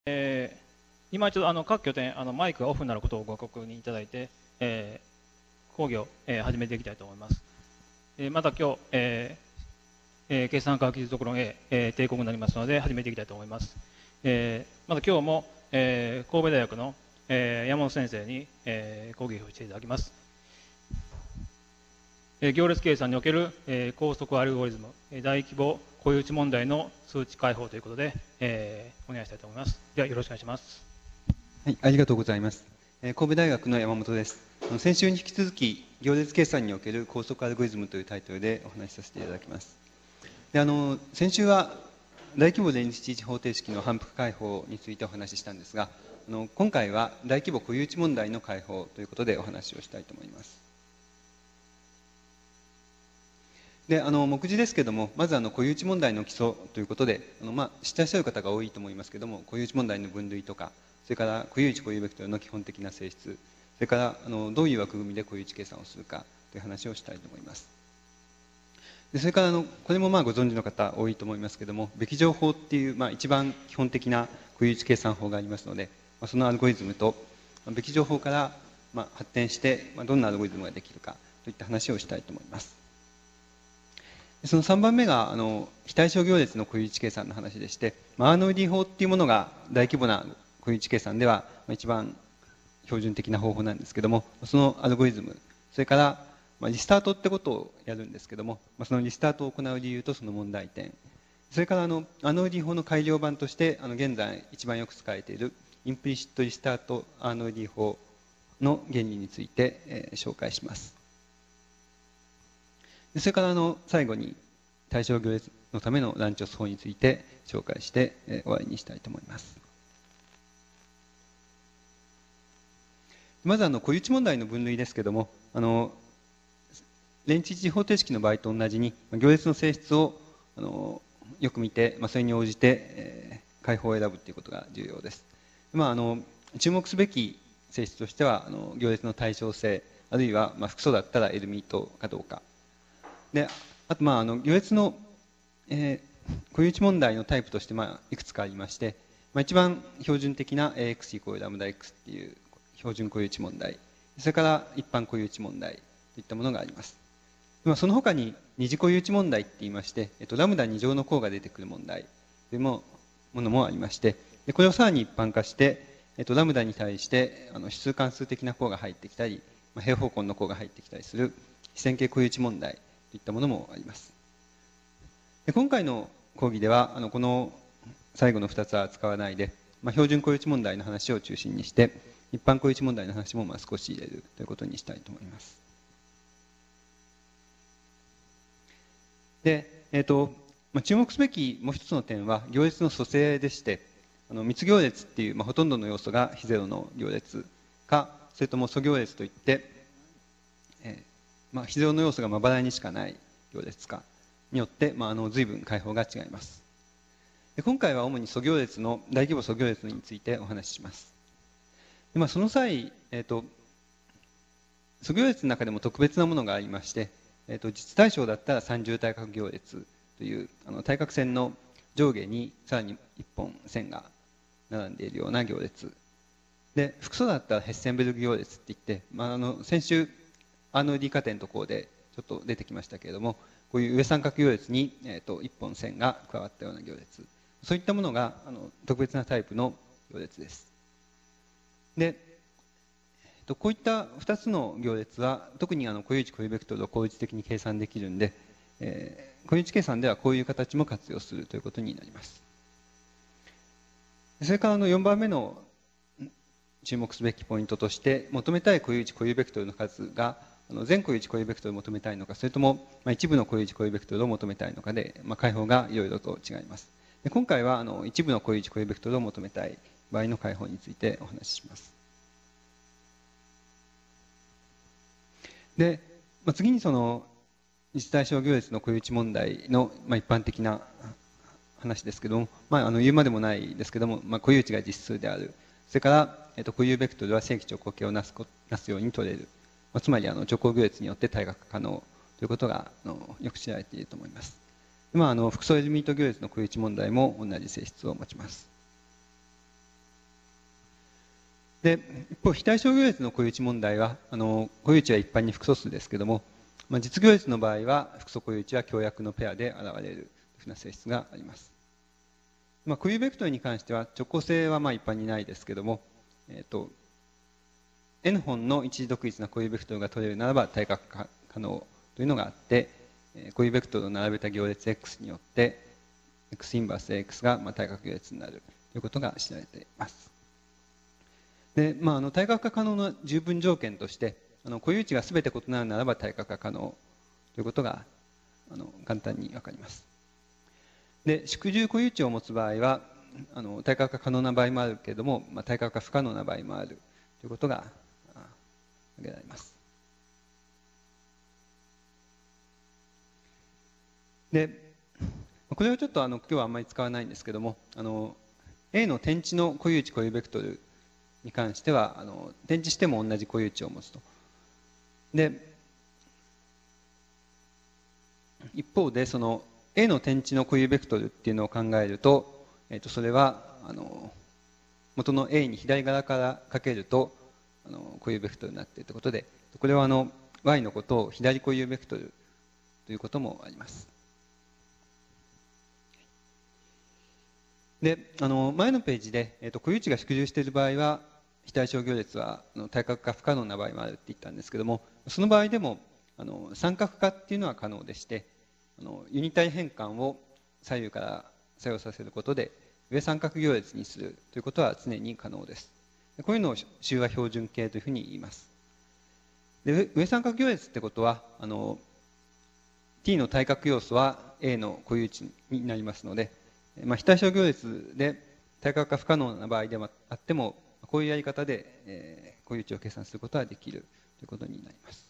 今一度各拠点マイクがオフになることをご確認いただいて、講義を、始めていきたいと思います。また今日、計算科学技術特論 A、定刻になりますので始めていきたいと思います。また今日も、神戸大学の、山本先生に、講義をしていただきます。行列計算における、高速アルゴリズム、大規模固有値問題の数値解放ということで、お願いしたいと思います。ではよろしくお願いします。 はい、ありがとうございます。神戸大学の山本です。先週に引き続き、行列計算における高速アルゴリズムというタイトルでお話しさせていただきます。で先週は大規模連立地位置方程式の反復解放についてお話ししたんですが、今回は大規模固有値問題の解放ということでお話をしたいと思います。で目次ですけども、まず固有値問題の基礎ということで、知ってらっしゃる方が多いと思いますけども、固有値問題の分類とか、それから固有値固有ベクトルの基本的な性質、それからどういう枠組みで固有値計算をするかという話をしたいと思います。でそれからこれもご存知の方多いと思いますけども、べき乗法っていう、一番基本的な固有値計算法がありますので、そのアルゴリズムとべき乗法から、発展して、どんなアルゴリズムができるかといった話をしたいと思います。その3番目が非対称行列の固有値計算の話でして、アーノルディ法っていうものが大規模な固有値計算では一番標準的な方法なんですけども、そのアルゴリズム、それからリスタートってことをやるんですけども、そのリスタートを行う理由とその問題点、それからアーノルディ法の改良版として現在一番よく使われているインプリシットリスタートアーノルディ法の原理について紹介します。それから最後に対称行列のためのランチョス法について紹介して終わりにしたいと思います。まず固有値問題の分類ですけども、連地地方程式の場合と同じに行列の性質をよく見て、それに応じて解法を選ぶということが重要です。注目すべき性質としては行列の対称性、あるいは複素だったらエルミートかどうかで、あと行列の、固有値問題のタイプとしていくつかありまして、一番標準的な AX イコールラムダ X っていう標準固有値問題、それから一般固有値問題といったものがあります。その他に二次固有値問題って言いまして、ラムダ2乗の項が出てくる問題というものもありまして、これをさらに一般化して、ラムダに対して指数関数的な項が入ってきたり、平方根の項が入ってきたりする非線形固有値問題といったものもあります。で今回の講義ではこの最後の2つは使わないで、標準固有値問題の話を中心にして一般固有値問題の話も少し入れるということにしたいと思います。で、注目すべきもう一つの点は行列の組成でして、密行列っていう、ほとんどの要素が非ゼロの行列か、それとも素行列といって、非ゼロの要素がまばらにしかない行列かによって、随分解法が違います。で今回は主に素行列の大規模素行列についてお話しします。でその際、素行列の中でも特別なものがありまして、実対象だったら三重対角行列という対角線の上下にさらに一本線が並んでいるような行列で、複素だったらヘッセンベルグ行列って言って、先週アーノルディ加点と項でちょっと出てきましたけれども、こういう上三角行列に、一本線が加わったような行列、そういったものが特別なタイプの行列です。でこういった2つの行列は特に固有値固有ベクトルを効率的に計算できるんで、固有値計算ではこういう形も活用するということになります。それから4番目の注目すべきポイントとして、求めたい固有値固有ベクトルの数が全固有値固有ベクトルを求めたいのか、それとも一部の固有値固有ベクトルを求めたいのかで、解法がいろいろと違います。で今回は一部の固有値固有ベクトルを求めたい場合の解法についてお話しします。で次にその実対象行列の固有値問題の一般的な話ですけども、言うまでもないですけども、固有値が実数である、それから固有ベクトルは正規長方形をなすように取れる、つまり直行行列によって対角可能ということがよく知られていると思います。複素エルミート行列の固有値問題も同じ性質を持ちます。 で一方非対称行列の固有値問題は固有値は一般に複素数ですけども、実行列の場合は複素固有値は強約のペアで現れるというふうな性質があります。固有ベクトルに関しては直行性は一般にないですけども、N 本の一時独立な固有ベクトルが取れるならば対角化可能というのがあって、固有ベクトルを並べた行列 X によって X インバース AX が対角行列になるということが知られています。で対角化可能な十分条件として固有値が全て異なるならば対角化可能ということが簡単に分かります。で縮十固有値を持つ場合は対角化可能な場合もあるけれども、対角化不可能な場合もあるということが挙げられます。でこれをちょっと今日はあんまり使わないんですけどもA の点値の固有値固有ベクトルに関しては点値しても同じ固有値を持つと。で一方でその A の点値の固有ベクトルっていうのを考えると、それは元の A に左側からかけると固有ベクトルになっているということで、これはY のことを左固有ベクトルということもあります。で前のページで、固有値が縮十している場合は非対称行列は対角化不可能な場合もあるって言ったんですけども、その場合でも三角化っていうのは可能でして、ユニタリ変換を左右から作用させることで上三角行列にするということは常に可能です。こういうのを集和標準形というふうに言います。で上三角行列ってことはt の対角要素は A の固有値になりますので、非対称行列で対角化不可能な場合であってもこういうやり方で固有値を計算することができるということになります。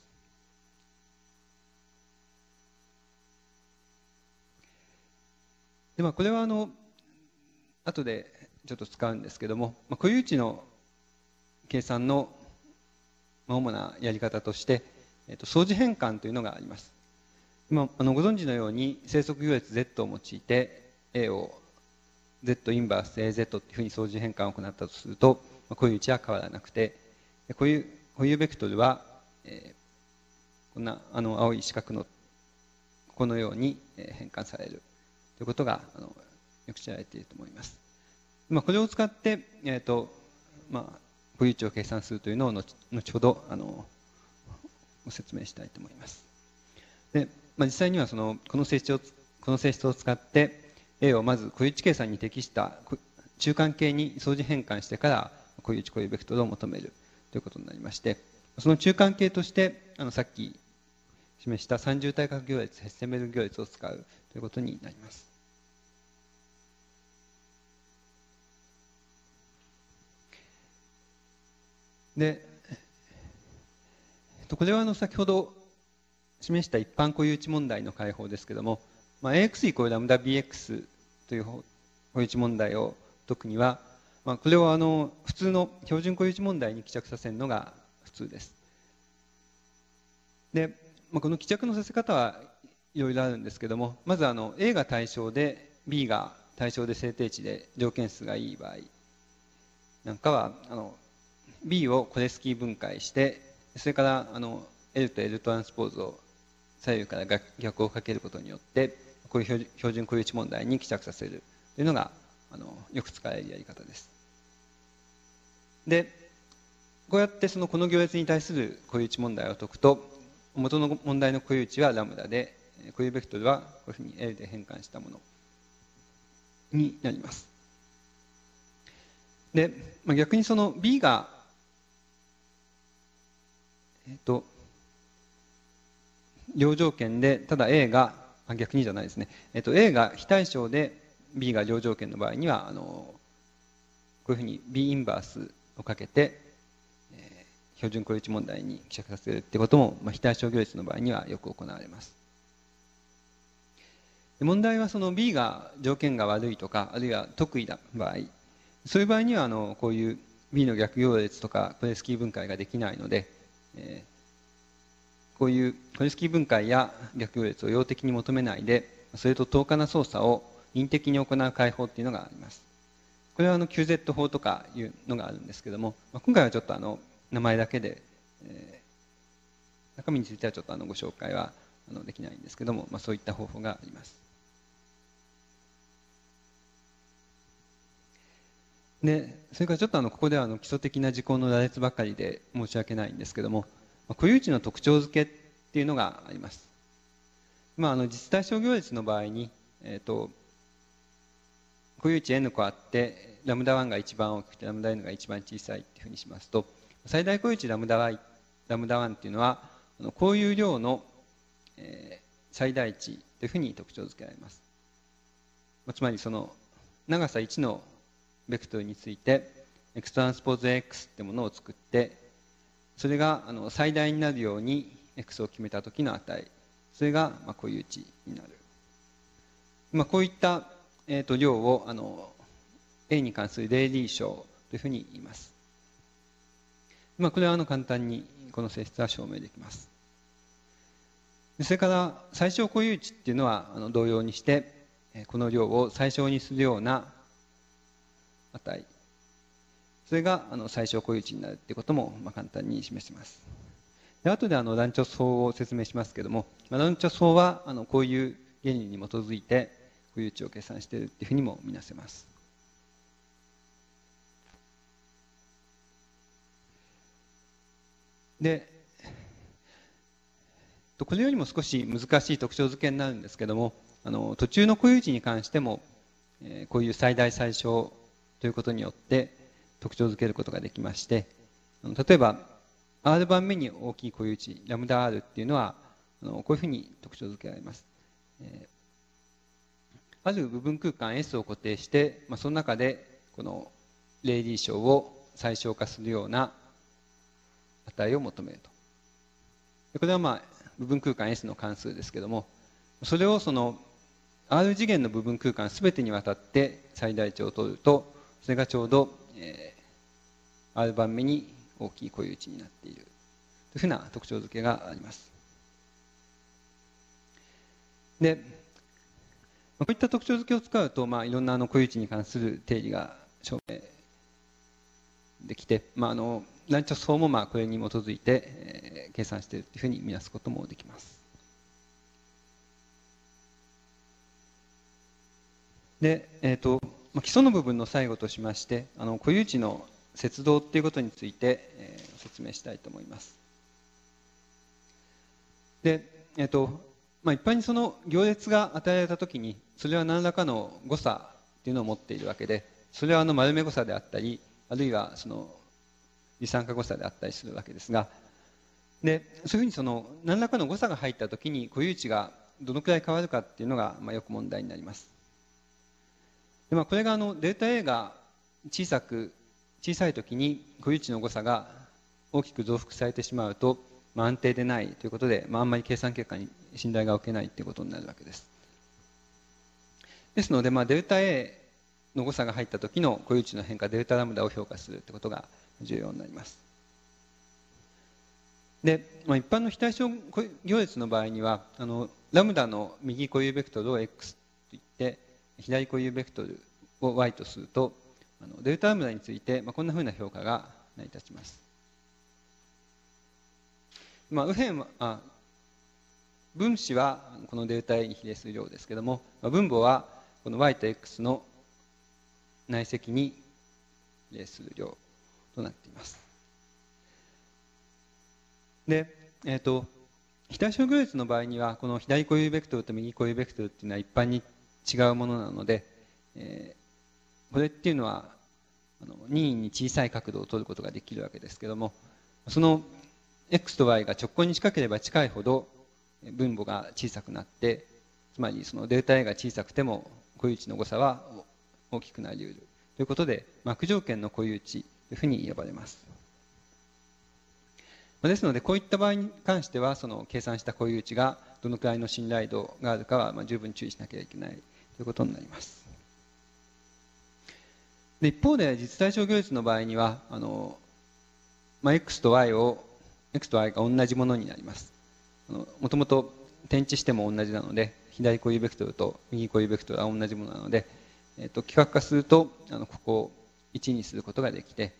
でこれは後でちょっと使うんですけども、固有値の計算の主なやり方として相似変換というのがあります。今ご存知のように生息行列 Z を用いて A を Z インバース AZ というふうに相似変換を行ったとすると固有値は変わらなくて、固有ベクトルはこんな青い四角のこのように変換されるということがよく知られていると思います。これを使って固有値を計算するというのを後ほどご説明したいと思います。で実際にはこの性質を使って A をまず固有値計算に適した中間形に相似変換してから固有値固有ベクトルを求めるということになりまして、その中間形としてさっき示した三重対角行列ヘッセンベルグ行列を使うということになります。でこれは先ほど示した一般固有値問題の解法ですけれども、AX イコールラムダ BX という固有値問題を解くには、これを普通の標準固有値問題に帰着させるのが普通です。で、この帰着のさせ方はいろいろあるんですけども、まずA が対象で B が対象で正定値で条件数がいい場合なんかはB をコレスキー分解して、それからL と L トランスポーズを左右から逆をかけることによってこういう標準固有値問題に帰着させるというのがよく使われるやり方です。でこうやってこの行列に対する固有値問題を解くと元の問題の固有値はラムダで固有ベクトルはこういうふうに L で変換したものになります。で逆にB が両条件でただ A が逆にじゃないですね、A が非対称で B が両条件の場合にはこういうふうに B インバースをかけて標準固有値問題に帰着させるってことも、非対称行列の場合にはよく行われます。問題はB が条件が悪いとかあるいは得意な場合、そういう場合にはこういう B の逆行列とかコレスキー分解ができないので、こういうコレスキー分解や逆行列を要的に求めないでそれと等価な操作を因的に行う解法っていうのがあります。ここれはQZ 法とかいうのがあるんですけども、今回はちょっと名前だけで、中身についてはちょっとご紹介はできないんですけども、そういった方法があります。でそれからちょっとここでは基礎的な事項の羅列ばかりで申し訳ないんですけども、固有値の特徴付けっていうのがあります。実対象行列の場合に、固有値 n 個あってラムダ1が一番大きくてラムダ n が一番小さいっていうふうにしますと、最大固有値ラムダ1っていうのは固有量の最大値というふうに特徴付けられます。つまりその長さ1のベクトルについて X トランスポーズ X ってものを作って、それが最大になるように X を決めた時の値、それが固有値になる。こういった量をA に関するレーリー象というふうに言います。これは簡単にこの性質は証明できます。それから最小固有値っていうのは同様にしてこの量を最小にするような値、それが最小固有値になるということも簡単に示します。で後でランチョス法を説明しますけれども、ランチョス法はこういう原理に基づいて固有値を計算しているというふうにも見なせます。でこれよりも少し難しい特徴付けになるんですけども、途中の固有値に関してもこういう最大最小ということによって特徴付けることができまして、例えば R 番目に大きい固有値ラムダ R っていうのはこういうふうに特徴付けられます。ある部分空間 S を固定して、その中でこのレーリー象を最小化するような値を求めると。これは部分空間 S の関数ですけども、それをその R 次元の部分空間すべてにわたって最大値を取ると、それがちょうど R 番目に大きい固有値になっているというふうな特徴付けがあります。でこういった特徴付けを使うと、いろんな固有値に関する定理が証明できて、ランチョス法もこれに基づいて、計算しているというふうに見なすこともできます。で、基礎の部分の最後としまして、固有値の接動ということについて、説明したいと思います。で、一般にその行列が与えられたときに、それは何らかの誤差というのを持っているわけで、それは丸目誤差であったり、あるいはその微酸化誤差であったりするわけですが、でそういうふうにその何らかの誤差が入ったときに固有値がどのくらい変わるかっていうのがよく問題になります。でこれがデルタ A が小さいときに固有値の誤差が大きく増幅されてしまうと、安定でないということで、あんまり計算結果に信頼が置けないということになるわけです。ですので、デルタ A の誤差が入った時の固有値の変化デルタラムダを評価するということが重要になります。で、一般の非対称行列の場合にはラムダの右固有ベクトルを X と言って左固有ベクトルを Y とするとデルタラムダについてこんなふうな評価が成り立ちます。右辺は分子はこのデルタ A に比例する量ですけども、分母はこの Y と X の内積に比例する量となっています。で、非対称行列の場合にはこの左固有ベクトルと右固有ベクトルっていうのは一般に違うものなので、これっていうのは任意に小さい角度を取ることができるわけですけども、その X と Y が直行に近ければ近いほど分母が小さくなって、つまりそのデルタ A が小さくても固有値の誤差は大きくなり得るということで、悪条件の固有値というふうに呼ばれます。ですので、こういった場合に関しては、その計算した固有値がどのくらいの信頼度があるかは十分注意しなければいけないということになります。で一方で、実対称行列の場合には、X と Y が同じものになります。もともと転置しても同じなので、左固有ベクトルと右固有ベクトルは同じものなので、 規格化するとここを1にすることができて、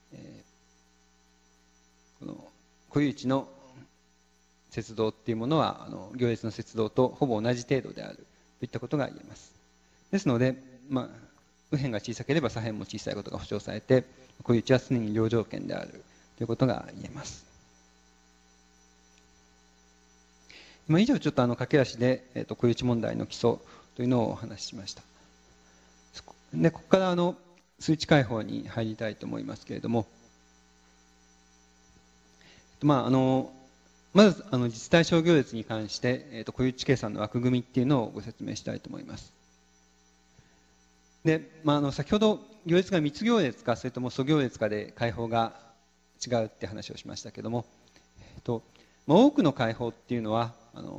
この固有値の接動っていうものは行列の接動とほぼ同じ程度であるといったことが言えます。ですので、右辺が小さければ左辺も小さいことが保証されて、固有値は常に両条件であるということが言えます。以上ちょっと駆け足で固有値問題の基礎というのをお話ししました。でここから数値解法に入りたいと思いますけれども、まず実対象行列に関して、固有値計算の枠組みっていうのをご説明したいと思います。で、先ほど行列が密行列かそれとも素行列かで解法が違うって話をしましたけども、多くの解法っていうのは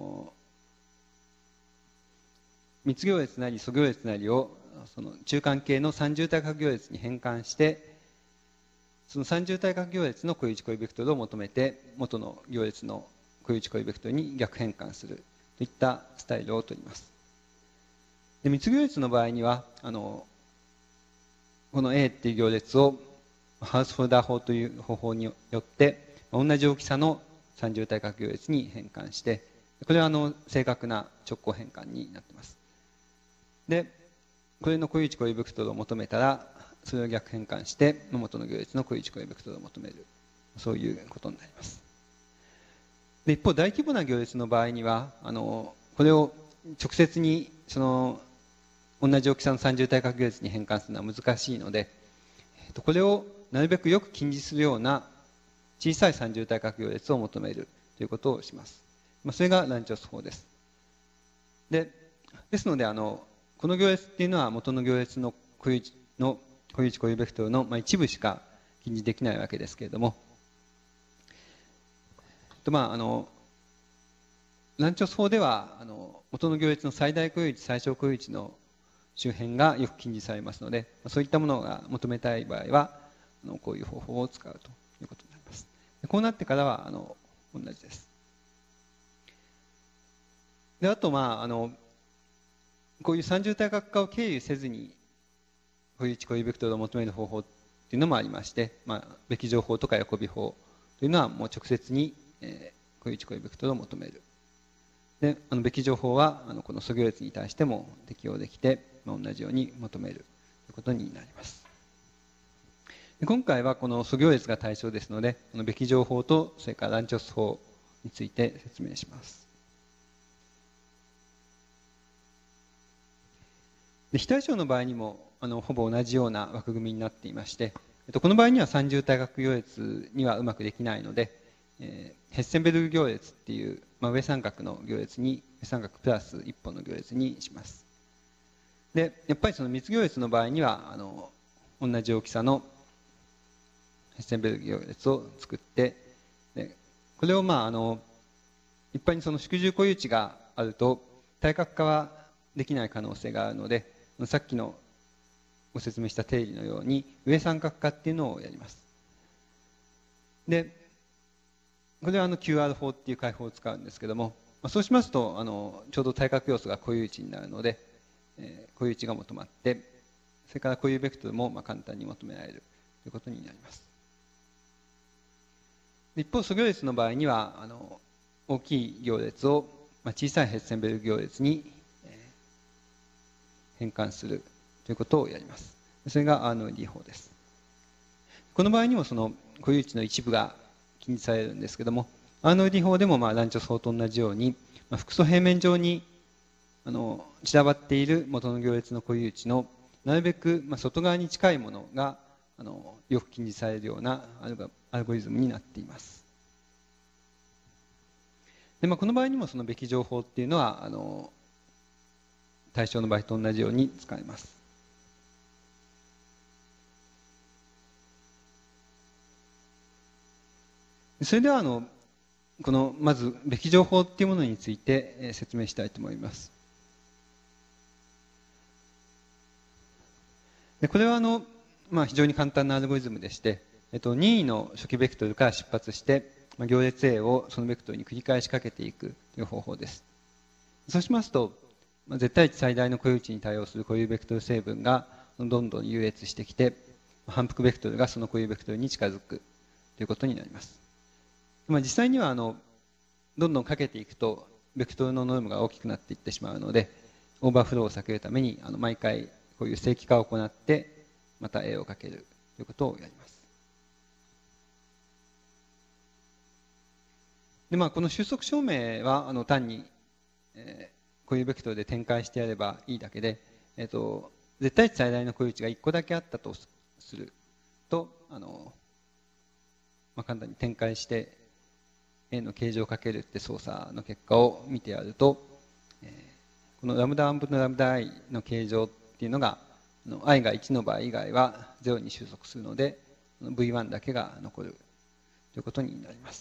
密行列なり素行列なりをその中間系の三重対角行列に変換して、その三重対角行列の固有値固有ベクトルを求めて元の行列の固有値固有ベクトルに逆変換するといったスタイルをとります。で密行列の場合にはこの A っていう行列をハウスホルダー法という方法によって同じ大きさの三重対角行列に変換して、これは正確な直行変換になっています。でこれの固有値固有ベクトルを求めたらそれを逆変換して元の行列の固有値固有ベクトルを求める、そういうことになります。で一方大規模な行列の場合にはこれを直接にその同じ大きさの三重対角行列に変換するのは難しいので、これをなるべくよく近似するような小さい三重対角行列を求めるということをします。それがランチョス法です。ですのでこの行列っていうのは元の行列の固有値固有ベクトルの一部しか近似できないわけですけれども、ランチョス法では元の行列の最大固有値最小固有値の周辺がよく近似されますので、そういったものが求めたい場合はこういう方法を使うということになります。こうなってからは同じです。であとこういう三重対角化を経由せずに固有値固有ベクトルを求める方法っていうのもありまして、べき乗法とか横尾法というのはもう直接に固有値固有ベクトルを求める。でべき乗法はこの素行列に対しても適用できて、同じように求めるということになります。で今回はこの素行列が対象ですので、このべき乗法とそれからランチョス法について説明します。で非対称の場合にもほぼ同じような枠組みになっていまして、この場合には三重対角行列にはうまくできないので、ヘッセンベルグ行列っていう、上三角の行列に上三角プラス一本の行列にします。でやっぱりその密行列の場合には同じ大きさのヘッセンベルグ行列を作って、でこれを一般にその縮重固有値があると対角化はできない可能性があるので、さっきのご説明した定理のように上三角化っていうのをやります。でこれはQR 法っていう解法を使うんですけども、そうしますとちょうど対角要素が固有値になるので、固有値が求まって、それから固有ベクトルも簡単に求められるということになります。一方素行列の場合には大きい行列を小さいヘッセンベルグ行列に変換するということをやります。それが RND 法です。この場合にもその固有値の一部が近似されるんですけども、RND 法でもランチョス法と同じように複素平面上に散らばっている元の行列の固有値のなるべく外側に近いものがよく近似されるようなアルゴリズムになっています。でこの場合にもそのべき乗法っていうのは対象の場合と同じように使えます。それではこのまずべき乗法っていうものについて説明したいと思います。でこれは非常に簡単なアルゴリズムでして、任意の初期ベクトルから出発して行列 A をそのベクトルに繰り返しかけていくという方法です。そうしますと絶対値最大の固有値に対応する固有ベクトル成分がどんどん優越してきて、反復ベクトルがその固有ベクトルに近づくということになります。実際にはどんどんかけていくとベクトルのノルムが大きくなっていってしまうので、オーバーフローを避けるために毎回こういう正規化を行ってまた A をかけるということをやります。でこの収束証明は単に、固有ベクトルで展開してやればいいだけで、絶対値最大の固有値が1個だけあったとすると簡単に展開して A の形状をかけるって操作の結果を見てやると、このラムダ1分のラムダ i の形状っていうのがi が1の場合以外は0に収束するので V1 だけが残るということになります。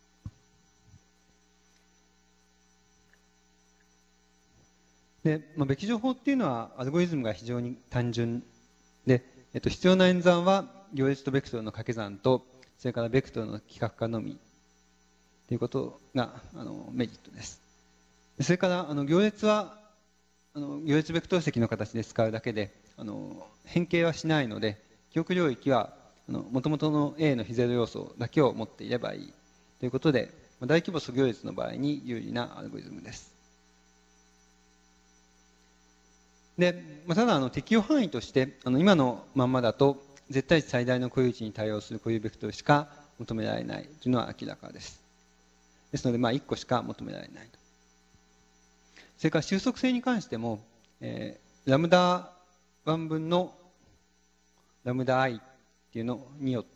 で、べき乗法っていうのはアルゴリズムが非常に単純で、必要な演算は行列とベクトルの掛け算とそれからベクトルの規格化のみということがメリットです。それから行列は行列ベクトル積の形で使うだけで変形はしないので、記憶領域はもともとの A の非ゼロ要素だけを持っていればいいということで、大規模素行列の場合に有利なアルゴリズムです。でただ適用範囲として今のまんまだと絶対値最大の固有値に対応する固有ベクトルしか求められないというのは明らかです。ですので1個しか求められないと。それから収束性に関しても、ラムダ1分のラムダ i っていうのによって、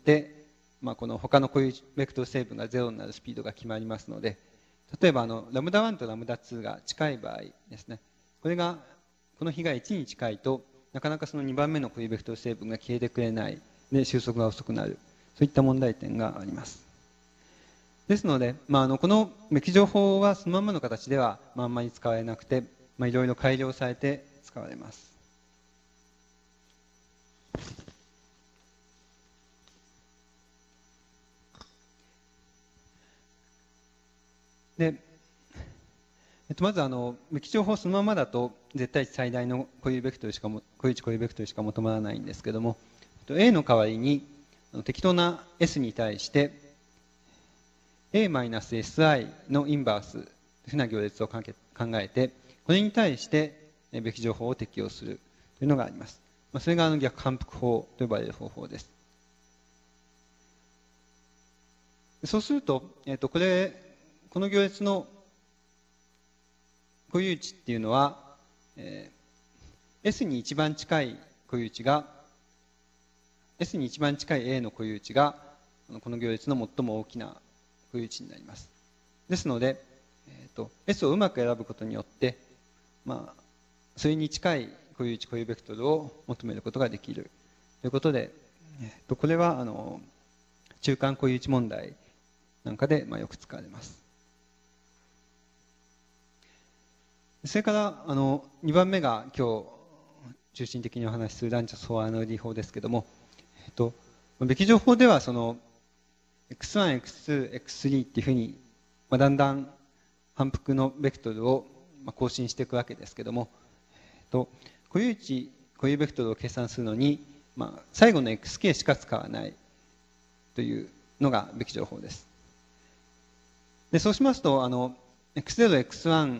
この他の固有ベクトル成分が0になるスピードが決まりますので、例えばラムダ1とラムダ2が近い場合ですね、この比が1に近いとなかなかその2番目の固有ベクトル成分が消えてくれないで収束が遅くなる、そういった問題点があります。ですので、このべき乗法はそのまんまの形ではあんまり使われなくて、いろいろ改良されて使われます。でまずべき乗法そのままだと絶対値最大の固有ベクトルしか固有値固有ベクトルしか求まらないんですけども、A の代わりに適当な S に対して A-SI のインバースというふうな行列を考えて、これに対してべき乗法を適用するというのがあります。それが逆反復法と呼ばれる方法です。そうすると、この行列の固有値っていうのは、S に一番近い固有値が S に一番近い A の固有値がこの行列の最も大きな固有値になります。ですので、S をうまく選ぶことによって、それに近い固有値固有ベクトルを求めることができるということで、これは中間固有値問題なんかでよく使われます。それから2番目が今日中心的にお話しするランチャス・フォアアノリ法ですけども、べき乗法ではその X1、X2、X3 っていうふうにだんだん反復のベクトルを更新していくわけですけども、固有値固有ベクトルを計算するのに、最後の XK しか使わないというのがべき乗法です。でそうしますとX0、X1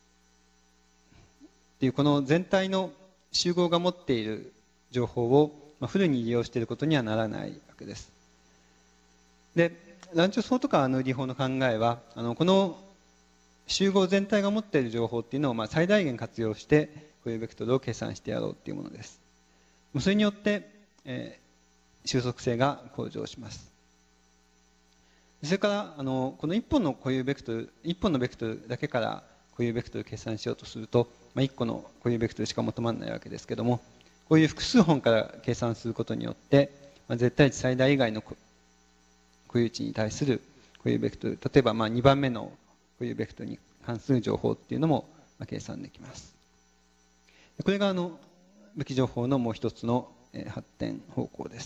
っていうこの全体の集合が持っている情報をフルに利用していることにはならないわけです。でランチョス法とかアノーリ法の考えはこの集合全体が持っている情報っていうのを最大限活用して固有ベクトルを計算してやろうっていうものです。それによって、収束性が向上します。それからこの1本の固有ベクトル1本のベクトルだけから固有ベクトルを計算しようとすると、1個の固有ベクトルしか求まらないわけですけども、こういう複数本から計算することによって、絶対値最大以外の固有値に対する固有ベクトル、例えば2番目の固有ベクトルに関する情報っていうのも計算できます。これがべき乗法のもう一つの発展方向です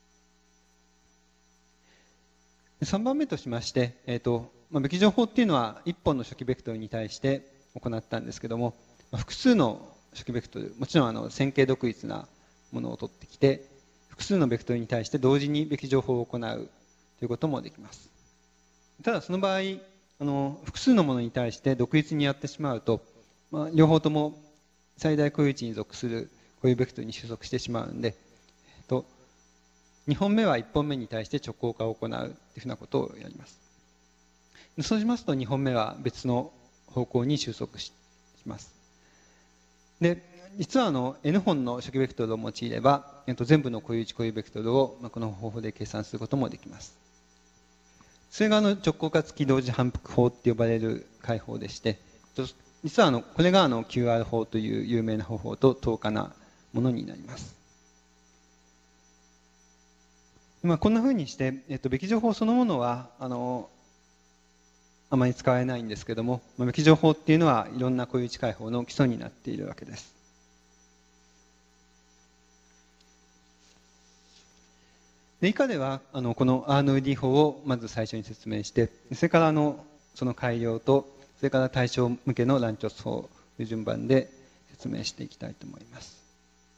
。3番目としまして、べき乗法っていうのは1本の初期ベクトルに対して行ったんですけども、 複数の初期ベクトル、もちろん線形独立なものを取ってきて、複数のベクトルに対して同時にべき情報を行うということもできます。ただその場合、複数のものに対して独立にやってしまうと、両方とも最大固有値に属する固有ベクトルに収束してしまうので、2本目は1本目に対して直行化を行うというふうなことをやります。そうしますと2本目は別の方向に収束します。で、実はN 本の初期ベクトルを用いれば、全部の固有値固有ベクトルをこの方法で計算することもできます。それが直行化付き同時反復法って呼ばれる解法でして、実はこれがQR 法という有名な方法と等価なものになります。こんなふうにして、べき情報そのものはあまり使われないんですけども、べき情報っていうのはいろんな固有値解法の基礎になっているわけです。で以下ではこの RND 法をまず最初に説明して、それからその改良と、それから対象向けのランチョス法という順番で説明していきたいと思います。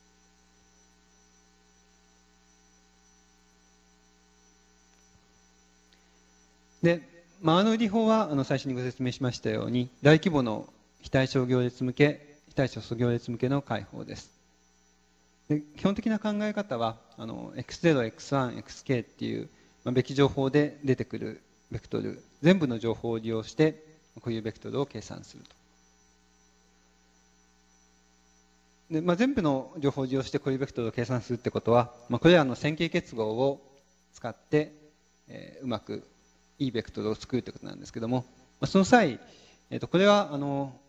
で、RND 法は最初にご説明しましたように、大規模の非対称行列向け、非対称素行列向けの解法です。で基本的な考え方はX0、X1、XK っていうべき情報で出てくるベクトル全部の情報を利用して固有ベクトルを計算すると。で全部の情報を利用して固有ベクトルを計算するってことは、これらの線形結合を使って、うまくいいベクトルを作るということなんですけども、その際、これは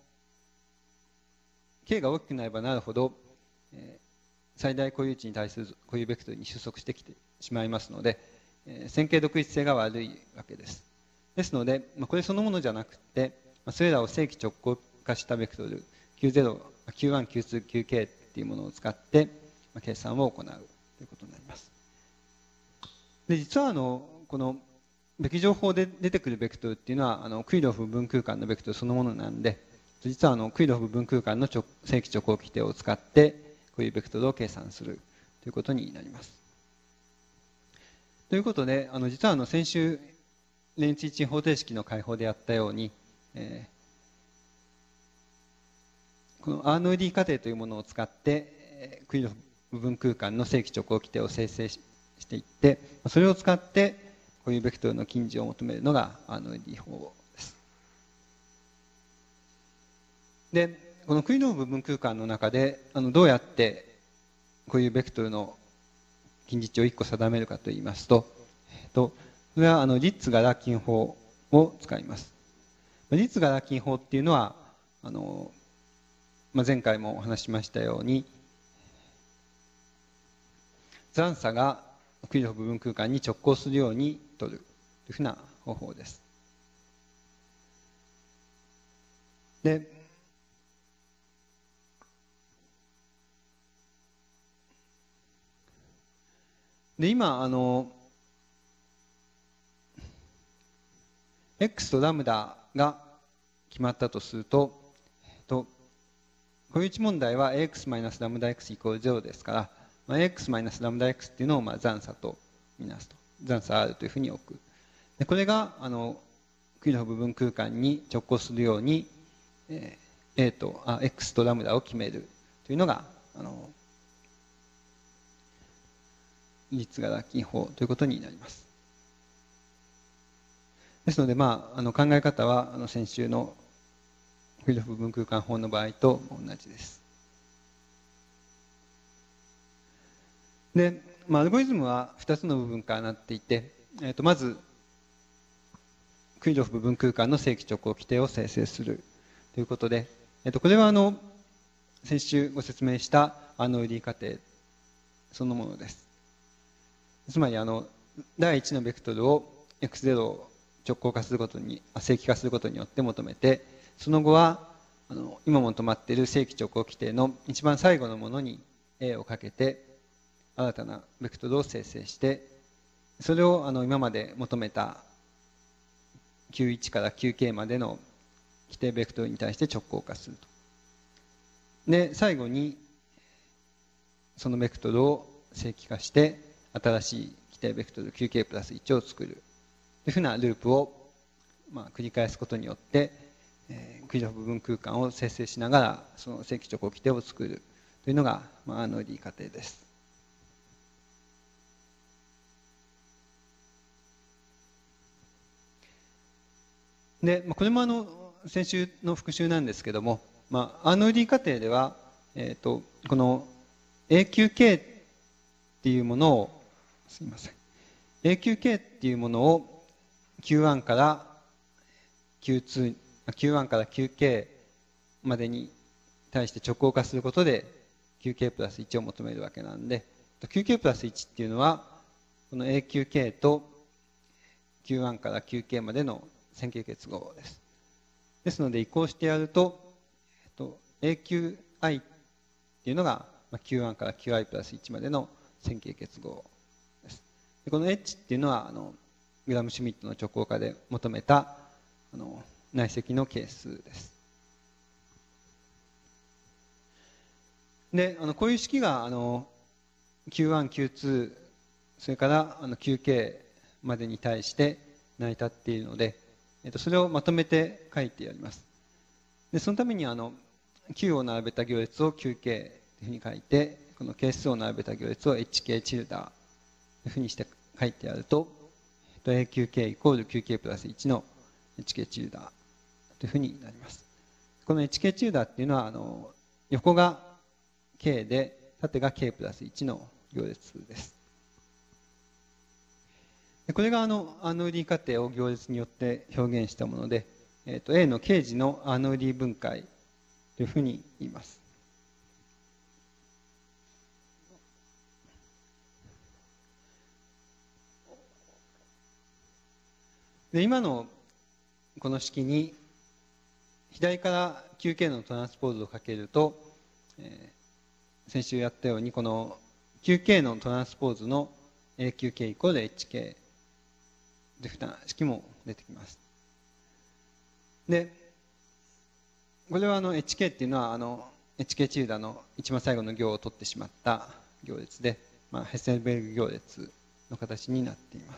K が大きくなればなるほど、最大固有値に対する固有ベクトルに収束してきてしまいますので、線形独立性が悪いわけです。ですので、これそのものじゃなくて、それらを正規直行化したベクトル Q0、Q1、Q2、QK っていうものを使って計算を行うということになります。で実はこのべき情報で出てくるベクトルっていうのはクイロフ分空間のベクトルそのものなんで、実はクイロフ分空間の正規直行規定を使ってこういうベクトルを計算するということになります。ということで、実は先週連立一方程式の解法でやったように、この RND 仮定というものを使ってクイロフ分空間の正規直行規定を生成していって、それを使ってこういうベクトルの近似を求めるのが RND 法です。でこのクイロフ分空間の中でどうやってこういうベクトルの近似値を1個定めるかといいますと、それはリッツ・ガラーキン法を使います。リッツ・ガラーキン法っていうのは前回もお話ししましたように、残差がクイロフ分空間に直行するように取るというふうな方法です。で今x とラムダが決まったとすると、固有値問題は ax マイナスラムダ x イコール0ですから、ax マイナスラムダ x っていうのを残差とみなすと、残差 R というふうに置く。でこれがクイロフ分空間に直行するように、x とラムダを決めるというのがリッツ・ガラーキン法ということになります。ですので、考え方は先週のクイロフ分空間法の場合と同じです。で、アルゴリズムは2つの部分からなっていて、まずクイロフ分空間の正規直行規定を生成するということで、これは先週ご説明したRND 仮定そのものです。つまり第1のベクトルを x0 を直行化することに正規化することによって求めて、その後は今も止まっている正規直行規定の一番最後のものに a をかけて新たなベクトルを生成して、それを今まで求めた Q1 から Qk までの規定ベクトルに対して直行化すると。 で最後にそのベクトルを正規化して新しい規定ベクトル qk プラス1を作るというふうなループを繰り返すことによってクイロフ部分空間を生成しながらその正規直行規定を作るというのがRND過程です。でこれも先週の復習なんですけども、RND過程では、この AQK っていうものをすみません AQK っていうものを Q1 から Q1 から QK までに対して直行化することで QK プラス1を求めるわけなんで QK プラス1っていうのはこの AQK と Q1 から QK までの線形結合です。ですので移行してやると、AQI っていうのが Q1 から QI プラス1までの線形結合です。でこの H っていうのはグラムシュミットの直行化で求めた内積の係数です。でこういう式がQ1、Q2 それからQK までに対して成り立っているのでそれをまとめて書いてあります。でそのためにQ を並べた行列を QK というふうに書いてこの係数を並べた行列を HK チルダーというふうにして書いてあると AQK イコール QK プラス1の HK チルダーというふうになります。この HK チルダーっていうのは横が K で縦が K プラス1の行列です。これがRND過程を行列によって表現したもので、A の径次のRND分解というふうに言います。で今のこの式に左から QK のトランスポーズをかけると、先週やったようにこの QK のトランスポーズの AQK イコール HK というふうな式も出てきます。でこれはHK っていうのはHK チルダーの一番最後の行を取ってしまった行列で、ヘッセンベルグ行列の形になっています。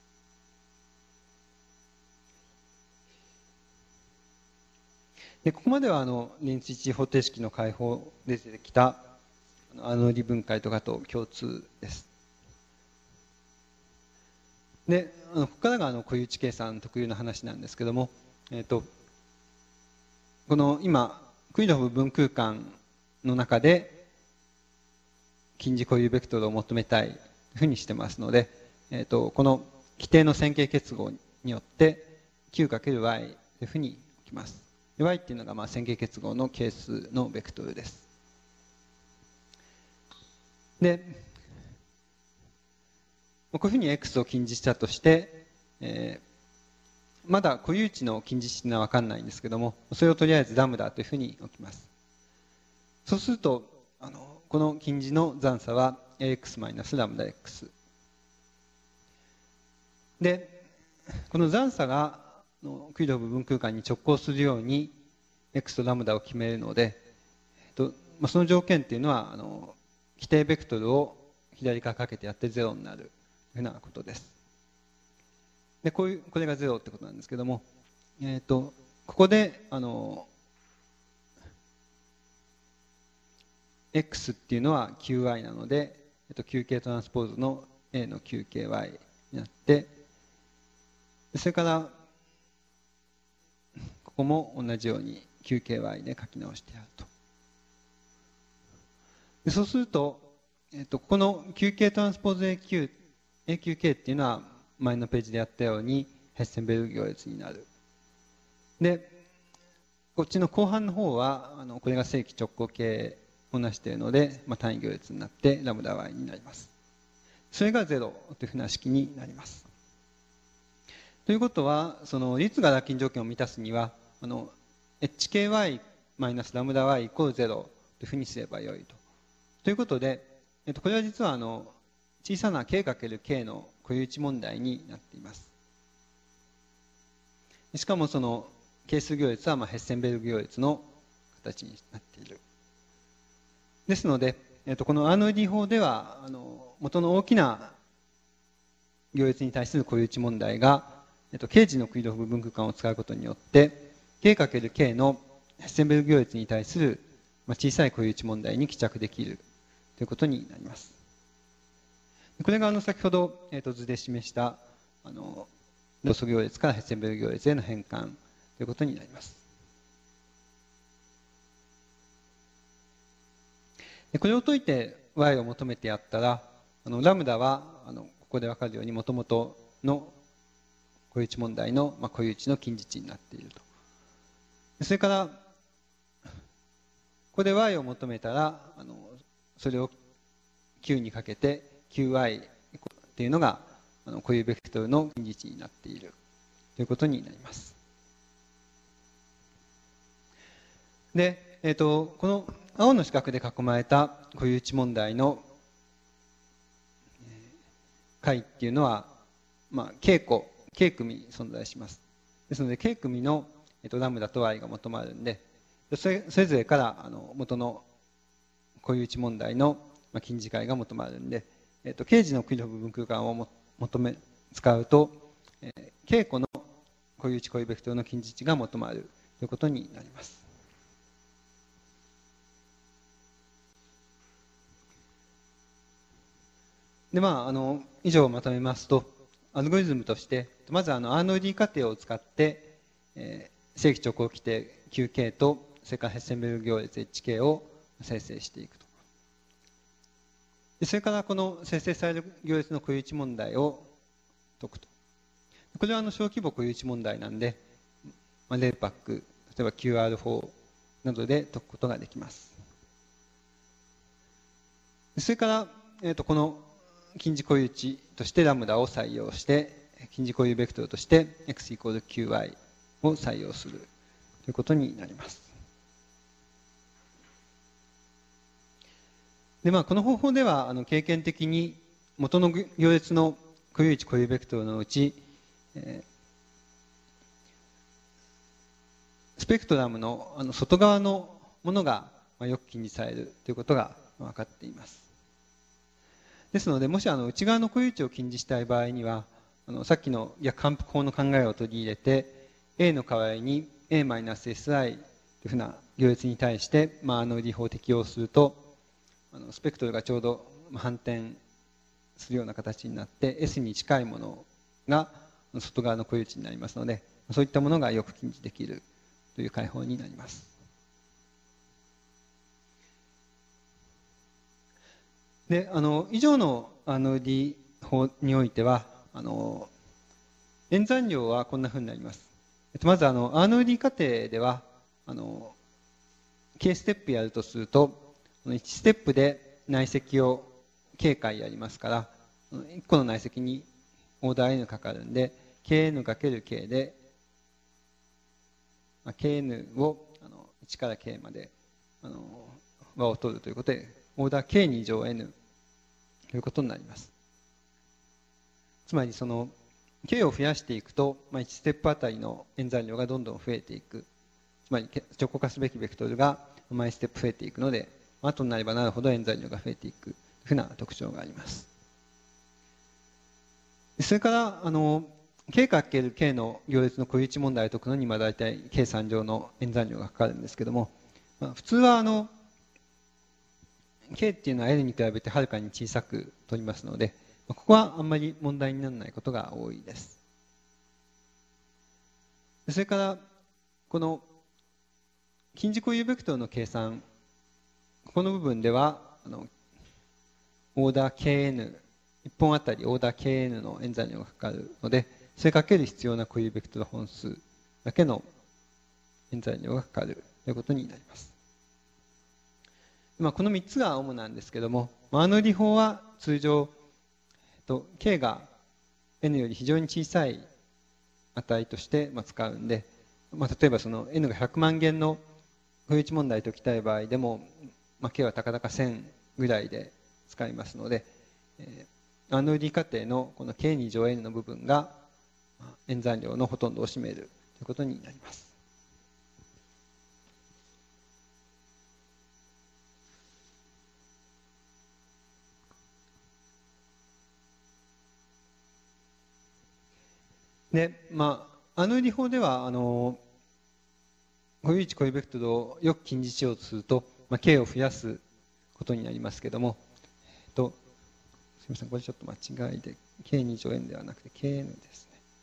でここまでは連立一方程式の解放で出てきたRND分解とかと共通です。でここからが固有値計算特有の話なんですけども、この今クイロフ分空間の中で近似固有ベクトルを求めたいというふうにしてますので、この規定の線形結合によって Q×Y というふうに置きます。Y っていうのが線形結合の係数のベクトルです。でこういうふうに X を近似したとして、まだ固有値の近似値は分かんないんですけども、それをとりあえずラムダというふうに置きます。そうするとこの近似の残差は AX- ラムダ X でこの残差がクイロフ分空間に直行するように X とラムダを決めるので、その条件っていうのは規定ベクトルを左からかけてやって0になるというふうなことです。でこれが0ってことなんですけども、ここでX っていうのは QY なので、QK トランスポーズの A の QKY になって、それからここも同じように QKY で書き直してやると。でそうすると、ここの QK トランスポーズ AQK っていうのは前のページでやったようにヘッセンベルグ行列になる。でこっちの後半の方はこれが正規直行形をなしているので、単位行列になってラムダ Y になります。それが0というふうな式になります。ということはその律がラッキン条件を満たすにはHKY マイナスラムダ Y イコール0というふうにすればよいと。ということで、これは実は小さな K×K の固有値問題になっています。しかもその係数行列はヘッセンベルグ行列の形になっているですので、この R&D 法では元の大きな行列に対する固有値問題が、K 字のクイド部分空間を使うことによって K×K のヘッセンベルグ行列に対する小さい固有値問題に帰着できるということになります。これが先ほど図で示したローソ行列からヘッセンベルグ行列への変換ということになります。これを解いて y を求めてやったらラムダはここで分かるようにもともとの固有値問題の固有値の近似値になっていると。それからここで y を求めたらそれを q にかけて qy っていうのが固有ベクトルの近似値になっているということになります。で、この青の四角で囲まれた固有値問題の解っていうのは、K 個、K 組存在します。ですので K 組のラムダと y が求まるんで、それぞれから元の固有値問題の近似解が求まるんで、K 字のクイド部分空間を使うと、K 個の固有値固有ベクトルの近似値が求まるということになります。で以上をまとめますと、アルゴリズムとしてまずR&D 過程を使って、正規直行規定 QK とそれからヘッセンベルグ行列 HK を生成していくと。それからこの生成される行列の固有値問題を解くと。これは小規模固有値問題なんで、レーパック、例えば QR4 などで解くことができます。それから、この近似固有値としてラムダを採用して、近似固有ベクトルとして x イコール qy を採用するということになります。でこの方法では経験的に元の行列の固有値固有ベクトルのうち、スペクトラムの外側のものがよく近似されるということが分かっています。ですので、もし内側の固有値を近似したい場合には、さっきの逆反復法の考えを取り入れて、A の代わりに A-SI というふうな行列に対して、R&D 法を適用すると、スペクトルがちょうど反転するような形になって、S に近いものが外側の固有値になりますので、そういったものがよく近似できるという解法になります。で以上のR&D 法においては演算量はこんなふうになります。まずR&D 過程ではK ステップやるとすると1ステップで内積を K 回やりますから1個の内積にオーダー N かかるんで Kn×K で Kn を1から K まで和を取るということでオーダー K2 乗 Nということになります。つまりK を増やしていくと、1ステップあたりの演算量がどんどん増えていく。つまり直行化すべきベクトルが毎ステップ増えていくので、後になればなるほど演算量が増えていくというふうな特徴があります。それからK×K の行列の固有値問題を解くのに大体 K3 乗の演算量がかかるんですけども、普通はK っていうのは L に比べてはるかに小さく取りますので、ここはあんまり問題にならないことが多いです。それからこの近似固有ベクトルの計算、ここの部分ではオーダー Kn、1本あたりオーダー Kn の演算量がかかるので、それかける必要な固有ベクトル本数だけの演算量がかかるということになります。この3つが主なんですけども、R&D 法は通常、K が N より非常に小さい値として使うんで、例えばN が100万元の固有値問題ときたい場合でも、K はたかだか1000ぐらいで使いますので、R&D 過程のこの K2 乗 N の部分が演算量のほとんどを占めるということになります。 で、RND 法では固有値固有ベクトルをよく近似しようとすると、K を増やすことになりますけども、すみません、これちょっと間違いで K2 乗 N ではなくて KN です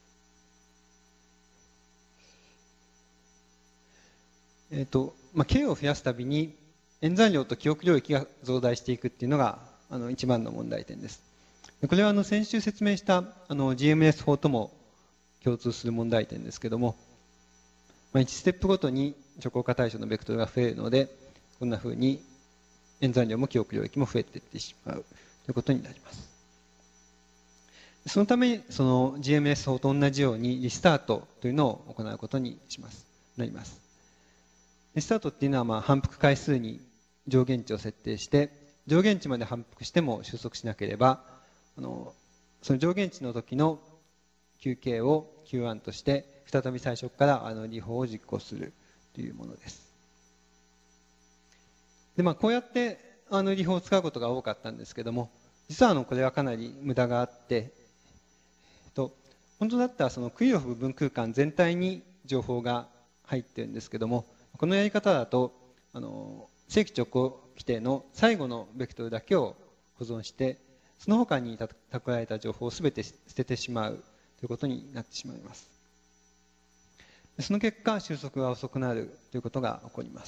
ね。K を増やすたびに演算量と記憶領域が増大していくっていうのが一番の問題点です。これは先週説明したGMS 法とも共通する問題点ですけども、1ステップごとに直行化対象のベクトルが増えるので、こんなふうに演算量も記憶領域も増えていってしまうということになります。そのためにその GMS 法と同じようにリスタートというのを行うことになります。リスタートっていうのは反復回数に上限値を設定して、上限値まで反復しても収束しなければ、その上限値の時の QK を Q1 として再び最初からRND 法を実行するというものです。で、こうやってRND 法を使うことが多かったんですけども、実はこれはかなり無駄があって、本当だったらそのクイロフ部分空間全体に情報が入ってるんですけども、このやり方だと正規直行規定の最後のベクトルだけを保存して、その他に蓄えられた情報を全て捨ててしまうということになってしまいます。その結果、収束が遅くなるということが起こります。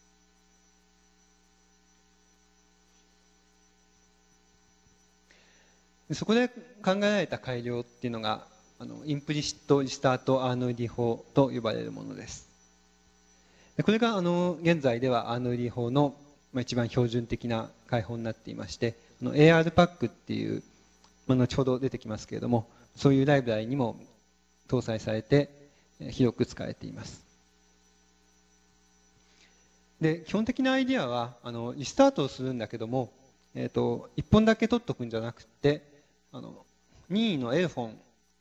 そこで考えられた改良っていうのが、インプリシットリスタート RND 法と呼ばれるものです。これが現在では RND 法の一番標準的な解法になっていまして、ARPAC っていう、後ほど出てきますけれども、そういうライブラリにも搭載されて広く使われています。で、基本的なアイディアはリスタートをするんだけども、1本だけ取っとくんじゃなくて、任意の L 本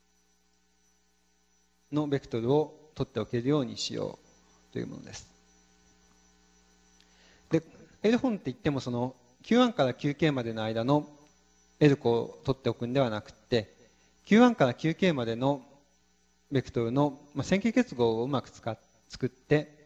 のベクトルを取っておけるようにしようというものです。で、L 本って言ってもその Q1 から QK までの間の L 個を取っておくんではなくて、Q1 から QK までのベクトルの線形結合をうまく作って、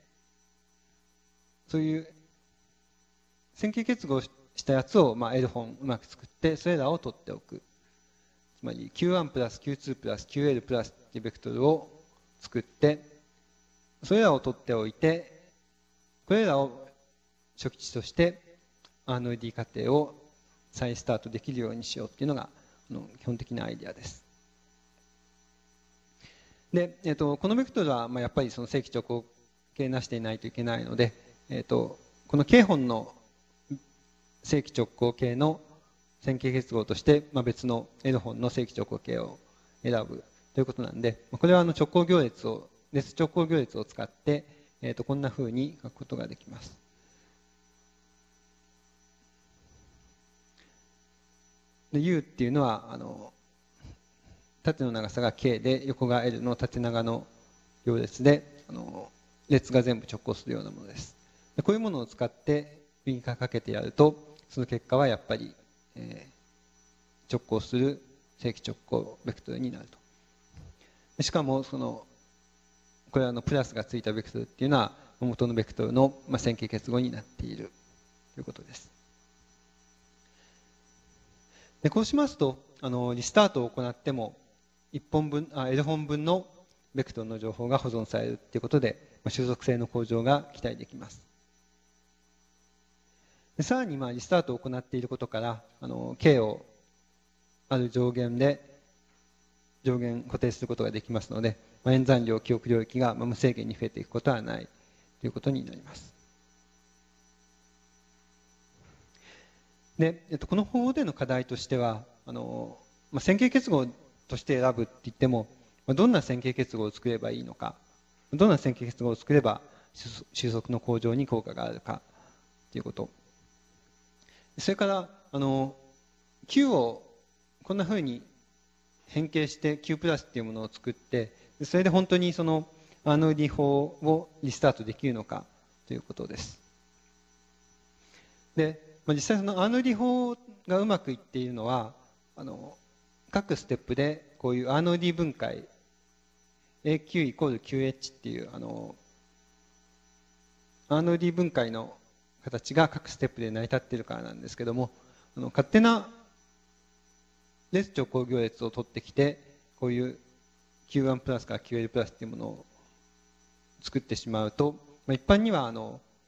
そういう線形結合したやつをL 本うまく作って、それらを取っておく。つまり Q1 プラス Q2 プラス QL プラスっていうベクトルを作って、それらを取っておいて、これらを初期値として RND 過程を再スタートできるようにしようっていうのが基本的なアイデアです。で、このベクトルはやっぱりその正規直行形なしていないといけないので、この K 本の正規直行形の線形結合として、別の L 本の正規直行形を選ぶということなんで、これは直行行列を、列直行行列を使って、こんな風に書くことができます。で U っていうのは縦の長さが K で横が L の縦長の行列で列が全部直行するようなものです。でこういうものを使って輪郭かけてやるとその結果はやっぱり、直行する正規直行ベクトルになると。しかもこれはプラスがついたベクトルっていうのは元のベクトルの線形結合になっているということです。でこうしますとリスタートを行ってもL 本分のベクトルの情報が保存されるということで収束性の向上が期待できます。でさらにリスタートを行っていることからK をある上限固定することができますので演算量記憶領域が無制限に増えていくことはないということになります。で、この方法での課題としては線形結合として選ぶって言ってもどんな線形結合を作ればいいのか、どんな線形結合を作れば収束の向上に効果があるかということ、それからQ をこんなふうに変形して Q プラスっていうものを作ってそれで本当にRND 法をリスタートできるのかということです。で実際RND 法がうまくいっているのは各ステップでこういう RND 分解 AQ イコール QH っていうR&D 分解の形が各ステップで成り立っているからなんですけども、勝手な列直行行列を取ってきて、こういう Q1 プラスから QL プラスっていうものを作ってしまうと、一般には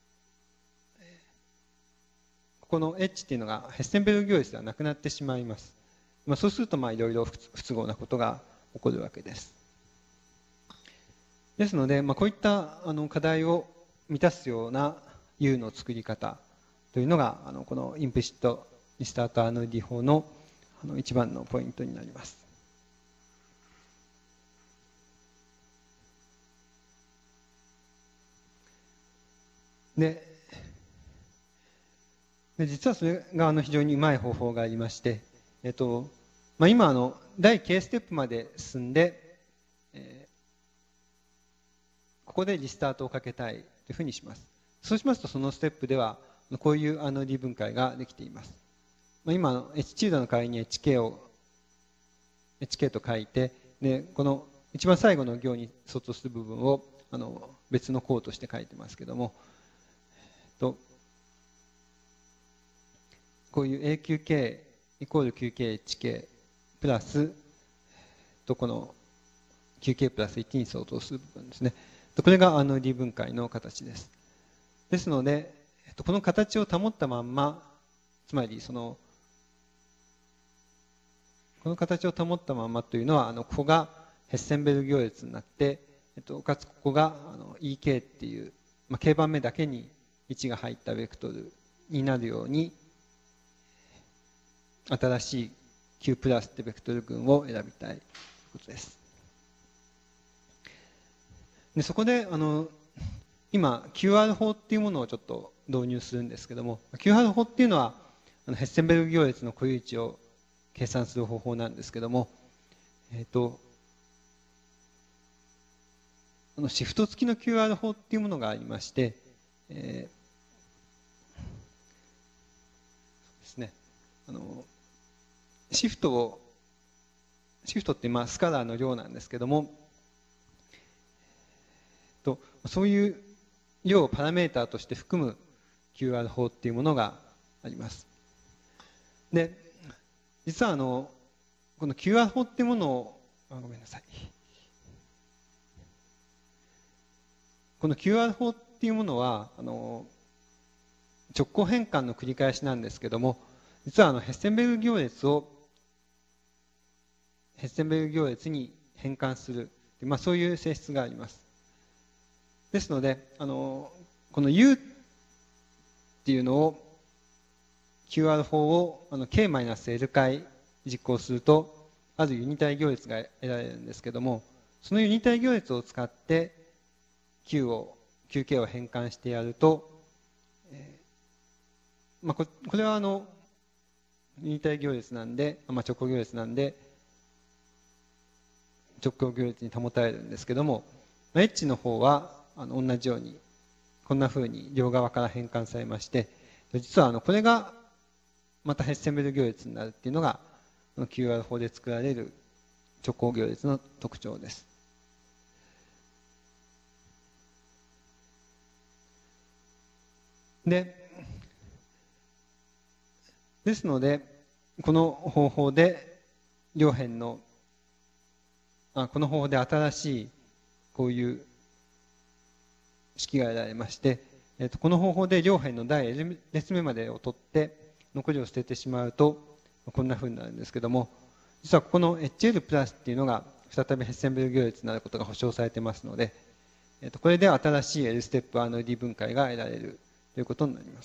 ここの H っていうのがヘッセンベルグ行列ではなくなってしまいます。そうするといろいろ不都合なことが起こるわけです。ですので、こういった課題を満たすような U の作り方というのがこのインプリシットリスタート R&D 法の一番のポイントになります。で実はそれが非常にうまい方法がありまして、今第 K ステップまで進んで、ここでリスタートをかけたいというふうにします。そうしますとそのステップではこういう R&D 分解ができています。今H チルドの代わりに HK と書いて、でこの一番最後の行に相当する部分を別の項として書いてますけども、こういう AQK イコール QKHK プラスこの QK プラス1に相当する部分ですね。これがR&D 分解の形です。ですので、この形を保ったまんま、つまりこの形を保ったままというのは、ここがヘッセンベルグ行列になって、かつここがEK っていう、K 番目だけに1が入ったベクトルになるように、新しい Q プラスってベクトル群を選びたいということです。でそこで今 QR 法っていうものをちょっと導入するんですけども、 QR 法っていうのはヘッセンベルグ行列の固有値を計算する方法なんですけども、シフト付きの QR 法っていうものがありまして、ですね、シフトってスカラーの量なんですけども、そういう量をパラメーターとして含む QR 法っていうものがあります。で実はこの QR 法っていうものをごめんなさい、この QR 法っていうものは直行変換の繰り返しなんですけども、実はヘッセンベルグ行列をヘッセンベルグ行列に変換する、そういう性質があります。ですのでこの U っていうのを QR 法をK-L 回実行するとあるユニタリ行列が得られるんですけども、そのユニタリ行列を使って QK を変換してやると、これはユニタリ行列なんで、直行行列なんで直行行列に保たれるんですけども、H の方は同じようにこんなふうに両側から変換されまして、実はこれがまたヘッセンベルグ行列になるっていうのがQR 法で作られる直行行列の特徴です。ですのでこの方法で両辺のこの方法で新しいこういう式が得られまして、この方法で両辺の第 L 列目までを取って残りを捨ててしまうとこんなふうになるんですけども、実はここの HL プラスっていうのが再びヘッセンベルグ行列になることが保証されてますので、これで新しい L ステップ R&D 分解が得られるということになります。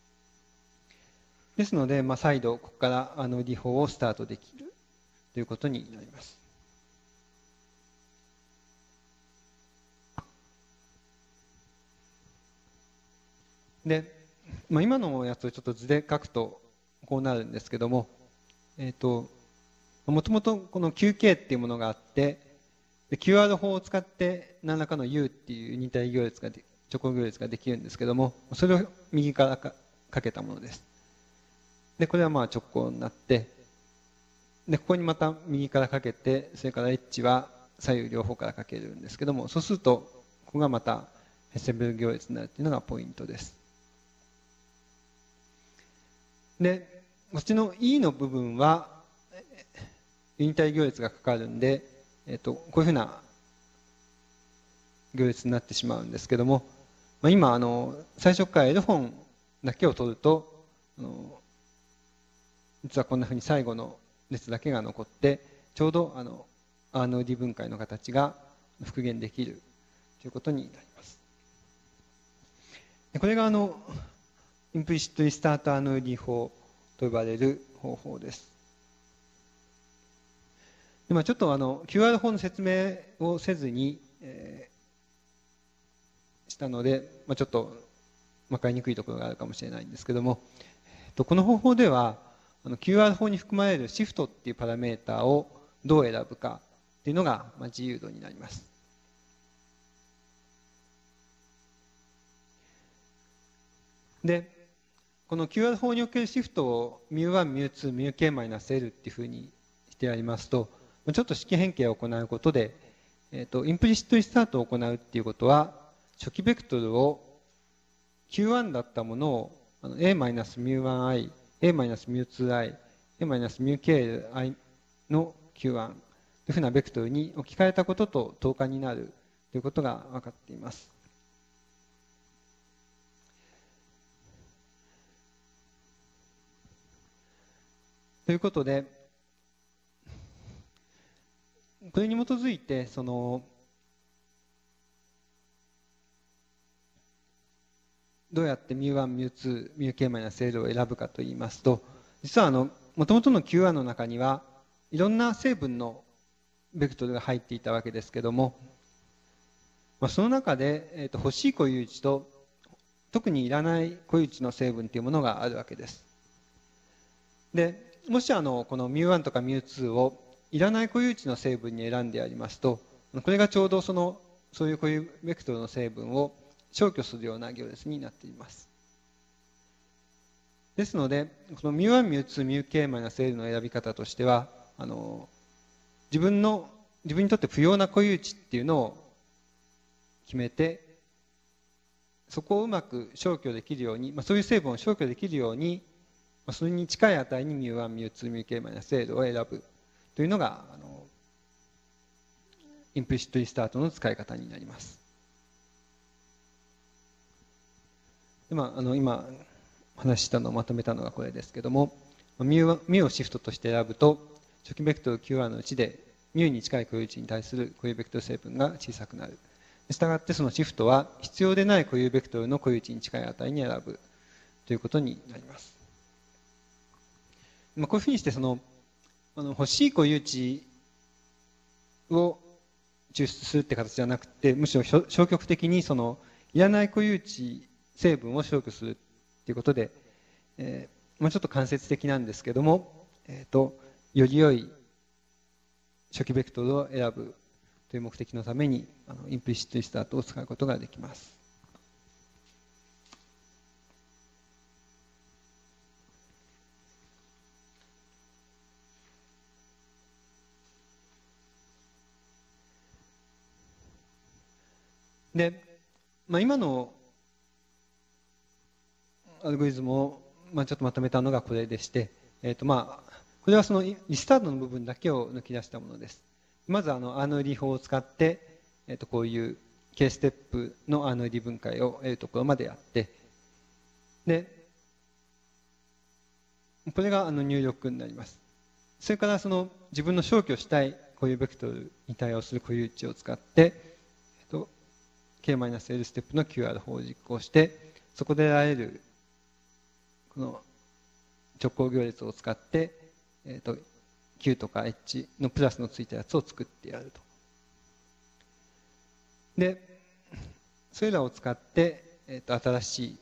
ですので、再度ここから R&D 法をスタートできるということになります。で、今のやつをちょっと図で書くとこうなるんですけども、もともとこの QK っていうものがあって、QR 法を使って何らかの U っていうユニタリ行列が直行行列ができるんですけども、それを右からかけたものです。でこれは直行になって、でここにまた右からかけて、それから H は左右両方から書けるんですけども、そうするとここがまたヘッセンベルグ行列になるっていうのがポイントです。でこっちの E の部分はユニタリ行列がかかるんで、こういうふうな行列になってしまうんですけども、今最初から L 本だけを取ると実はこんなふうに最後の列だけが残って、ちょうどアーノルディ分解の形が復元できるということになります。これがインプリシットリスタートアーノルディ法と呼ばれる方法です。ちょっとQR 法の説明をせずに、したので、ちょっと分かりにくいところがあるかもしれないんですけども、この方法ではQR 法に含まれるシフトっていうパラメータをどう選ぶかっていうのが自由度になります。でこの QR 法におけるシフトを μ1、μ2、μk-L っていうふうにしてありますと、ちょっと式変形を行うことで、インプリシットリスタートを行うっていうことは、初期ベクトルを Q1 だったものをa-μ1i、a-μ2i、a-μk-Li の Q1 というふうなベクトルに置き換えたことと等価になるということが分かっています。ということで、これに基づいてどうやって μ1、μ2、μk-L を選ぶかといいますと、実はもともとの Q1 の中にはいろんな成分のベクトルが入っていたわけですけども、その中で、欲しい固有値と特にいらない固有値の成分というものがあるわけです。でもしこの μ1 とか μ2 をいらない固有値の成分に選んでありますと、これがちょうどそういう固有ベクトルの成分を消去するような行列になっています。ですのでこの μ1、μ2、μk-L の選び方としては自分にとって不要な固有値っていうのを決めて、そこをうまく消去できるように、そういう成分を消去できるように、それに近い値に μ1、μ2、μk-L を選ぶというのがインプリシットリスタートの使い方になります。今話したのをまとめたのがこれですけども、μ をシフトとして選ぶと初期ベクトル Q1 のうちで μ に近い固有値に対する固有ベクトル成分が小さくなる。したがってそのシフトは必要でない固有ベクトルの固有値に近い値に選ぶということになります。こういうふうにして欲しい固有値を抽出するって形じゃなくて、むしろ消極的にいらない固有値成分を消去するということで、ちょっと間接的なんですけども、より良い初期ベクトルを選ぶという目的のためにインプリシットリスタートを使うことができます。で、今のアルゴリズムをちょっとまとめたのがこれでして、これはリスタートの部分だけを抜き出したものです。まずアーノルディ法を使って、こういう K ステップのアーノルディ分解を得るところまでやって、でこれが入力になります。それから自分の消去したい固有ベクトルに対応する固有値を使って、K-L ステップの QR 法を実行して、そこで得られるこの直行行列を使って、Q とか H のプラスのついたやつを作ってやると。でそれらを使って、新しい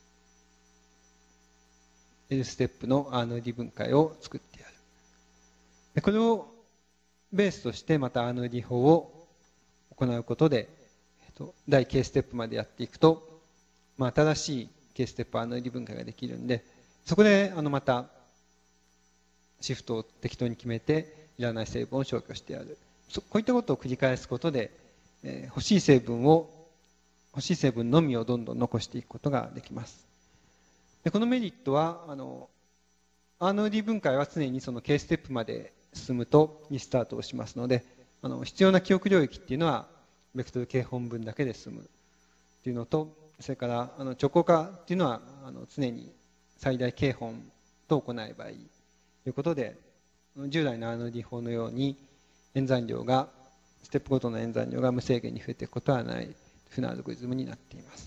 L ステップのアーノルディ分解を作ってやる。でこれをベースとしてまたアーノルディ法を行うことで、第 K ステップまでやっていくと、新しい K ステップアーノルディ分解ができるんで、そこでまたシフトを適当に決めていらない成分を消去してやるこういったことを繰り返すことで、欲しい成分のみをどんどん残していくことができます。でこのメリットはRNOD 分解は常にその K ステップまで進むとリスタートをしますので、必要な記憶領域っていうのはベクトル K 本分だけで済むっていうのと、それから直行化っていうのは常に最大 K 本と行えばいいということで、従来の RNOD 法のようにステップごとの演算量が無制限に増えていくことはないというふうなアルゴリズムになっています。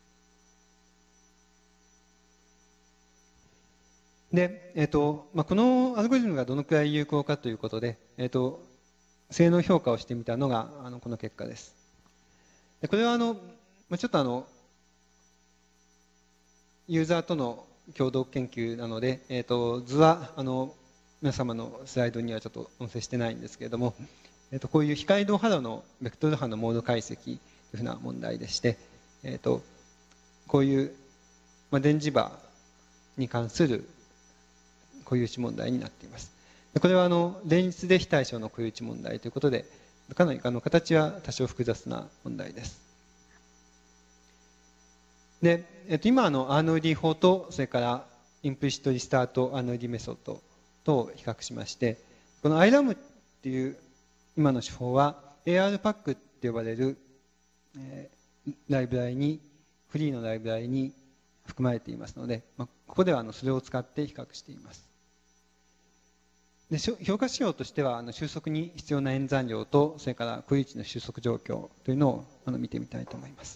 で、このアルゴリズムがどのくらい有効かということで、性能評価をしてみたのがこの結果です。でこれはちょっとユーザーとの共同研究なので、図は皆様のスライドにはちょっと載せしてないんですけれども、こういう光動波動のベクトル波のモード解析というふうな問題でして、こういう、電磁場に関する固有値問題になっています。これは連立で非対称の固有値問題ということで、かなり形は多少複雑な問題です。で、今RNOD 法とそれからインプリシットリスタート RNOD メソッドと比較しまして、この IRAM っていう今の手法は ARPAC って呼ばれる、ライブラリにフリーのライブラリに含まれていますので、ここではそれを使って比較しています。で評価指標としては収束に必要な演算量とそれから固有値の収束状況というのを見てみたいと思います。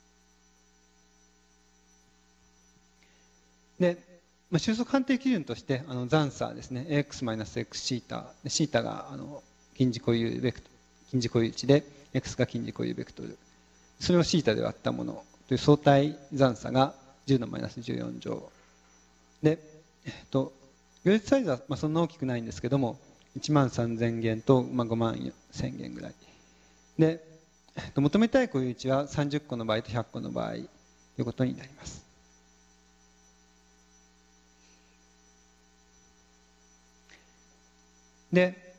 で、収束判定基準として残差ですね AX-X シータシータが近似固有ベクトル近似固有値で X が近似固有ベクトル、それをシータで割ったものという相対残差が10のマイナス14乗で、行列サイズはそんな大きくないんですけども13000元と51000元ぐらいで、求めたい固有値は30個の場合と100個の場合ということになります。で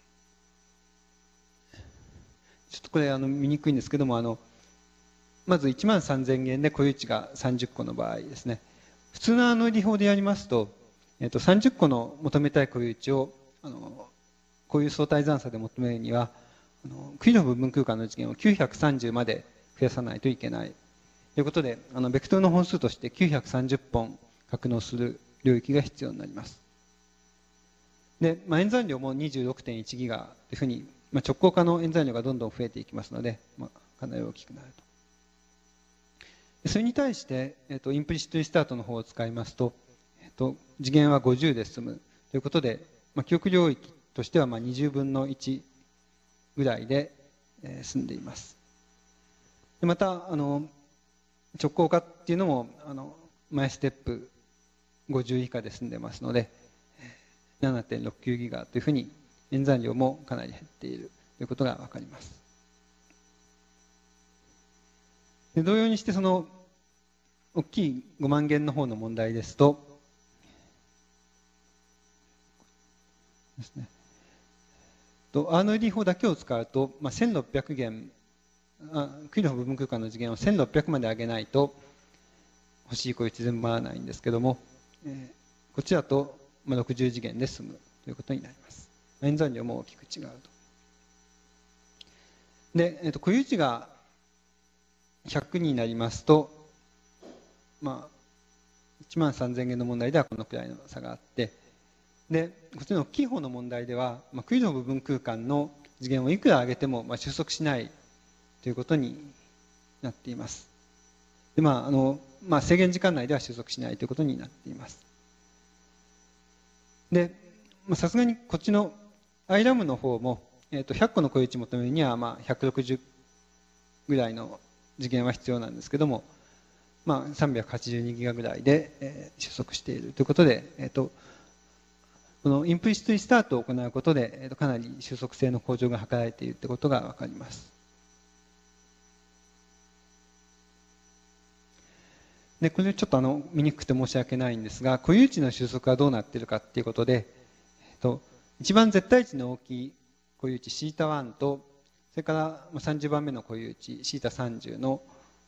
ちょっとこれ見にくいんですけどもまず13000元で固有値が30個の場合ですね、普通の理法でやりますと30個の求めたい固有値をこういう相対残差で求めるにはクイロフ分分空間の次元を930まで増やさないといけないということでベクトルの本数として930本格納する領域が必要になります。で、演算量も 26.1 ギガというふうに、直行化の演算量がどんどん増えていきますので、かなり大きくなると。それに対して、インプリシットリスタートの方を使いますと、次元は50で済むということで、記憶領域としては20分の1ぐらいで済んでいます。でまた直行化っていうのも毎ステップ50以下で済んでますので 7.69 ギガというふうに演算量もかなり減っているということが分かります。で同様にして大きい5万元の方の問題ですとですね、RNOD 法だけを使うと、1600元クイロフ部分空間の次元を1600まで上げないと欲しい固有値全部回らないんですけども、こっちだと60次元で済むということになります。演算量も大きく違うと。で、固有値が100になりますと、13000元の問題ではこのくらいの差があって、でこっちの大きい方の問題では、クイロフ部分空間の次元をいくら上げても収束しないということになっています。で制限時間内では収束しないということになっています。でさすがにこっちの IRAM の方も、100個の固有値求めるには160ぐらいの次元は必要なんですけども、382ギガぐらいで、収束しているということで、このインプリシットリスタートを行うことで、かなり収束性の向上が図られているということが分かります。でこれちょっと見にくくて申し訳ないんですが、固有値の収束はどうなっているかということで、一番絶対値の大きい固有値 θ1 と、それから30番目の固有値 θ30 の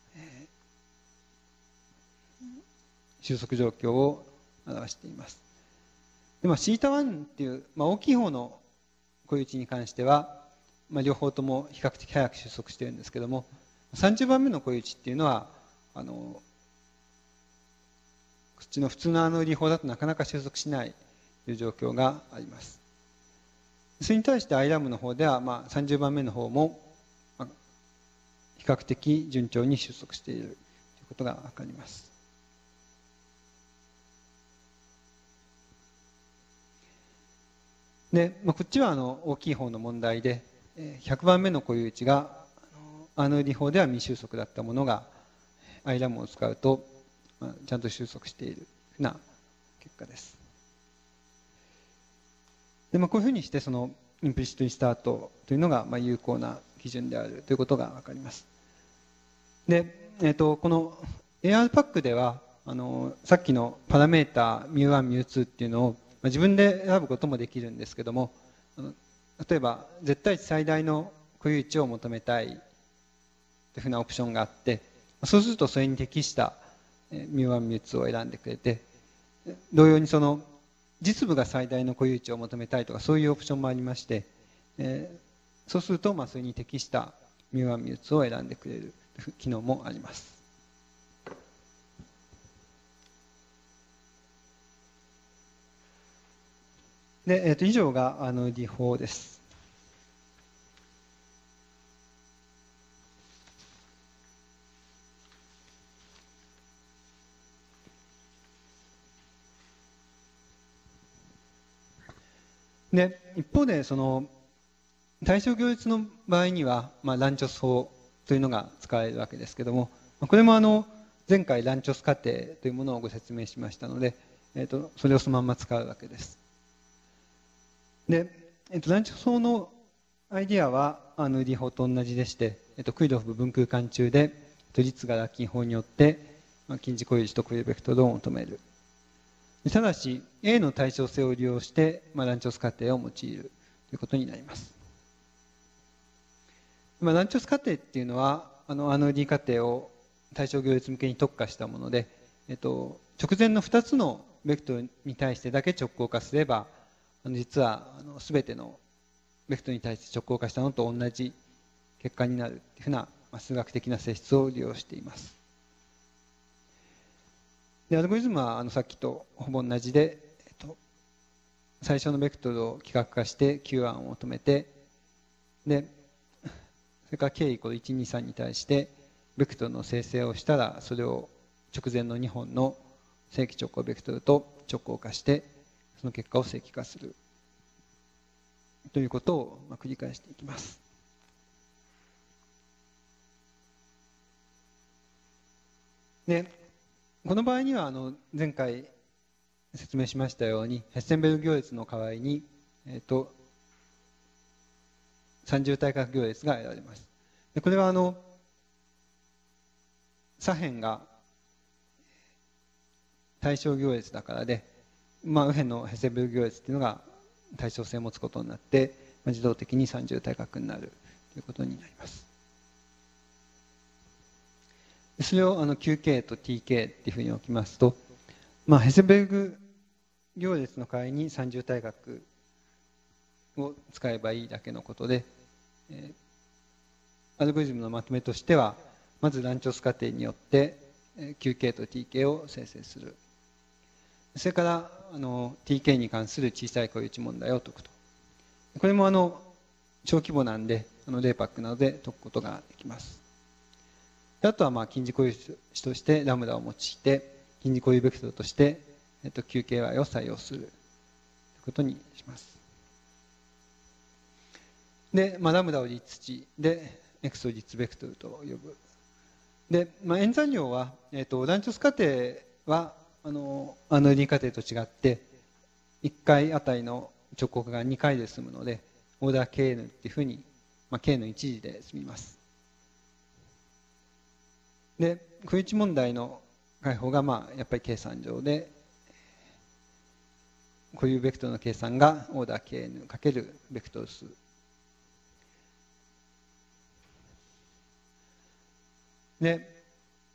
収束状況を表しています。でθ1 っていう、大きい方の固有値に関しては、両方とも比較的早く収束しているんですけども、30番目の固有値っていうのはこっちの普通の理法だとなかなか収束しないという状況があります。それに対してアイラムの方では、30番目の方も比較的順調に収束しているということが分かります。で、こっちは大きい方の問題で、100番目の固有値が理法では未収束だったものがアイラムを使うとちゃんと収束しているというふうな結果です。でこういうふうにしてそのインプリシットリスタートというのが有効な基準であるということが分かります。で、この AR パックではさっきのパラメータ μ1、μ2 っていうのを自分で選ぶこともできるんですけども、例えば絶対値最大の固有値を求めたいというふうなオプションがあって、そうするとそれに適したμ1、μ2 を選んでくれて、同様にその実部が最大の固有値を求めたいとかそういうオプションもありまして、そうするとそれに適したμ1、μ2 を選んでくれる機能もあります。で、以上が理法です。で、一方でその対象行列の場合には、ランチョス法というのが使われるわけですけども、これも前回ランチョス過程というものをご説明しましたので、それをそのまま使うわけです。で、ランチョス法のアイディアは理法と同じでして、クイロフ部分空間中で律がラッキン法によって近似固有値と固有ベクトルを求める。ただし A の対称性を利用してランチョス過程を用いるということになります。ランチョス過程っていうのはRD 過程を対象行列向けに特化したもので、直前の2つのベクトルに対してだけ直行化すれば実は全てのベクトルに対して直行化したのと同じ結果になるというふうな数学的な性質を利用しています。でアルゴリズムはさっきとほぼ同じで、最初のベクトルを規格化して Q 案を求めて、でそれから K イコール123に対してベクトルの生成をしたら、それを直前の2本の正規直行ベクトルと直行化してその結果を正規化するということを繰り返していきます。でこの場合には前回説明しましたようにヘッセンベルグ行列の代わりに、三重対角行列が得られます。でこれは左辺が対称行列だからで、右辺のヘッセンベルグ行列っていうのが対称性を持つことになって、自動的に三重対角になるということになります。それをQK と TK っていうふうに置きますと、ヘッセンベルグ行列の代わりに三重対角を使えばいいだけのことで、アルゴリズムのまとめとしては、まずランチョス過程によって QK と TK を生成する。それからTK に関する小さい固有値問題を解くと。これも小規模なんでレイパックなどで解くことができます。あとは近似固有値としてラムダを用いて近似固有ベクトルとして、QKY を採用するということにします。で、ラムダを実値で X を実ベクトルと呼ぶ。で、演算量は、ランチョス過程はRD 過程と違って1回あたりの直行化が2回で済むので、オーダー Kn っていうふうに、K の一次で済みます。で、固有値問題の解法がやっぱり計算上で、固有ベクトルの計算がオーダー Kn× ベクトル数で、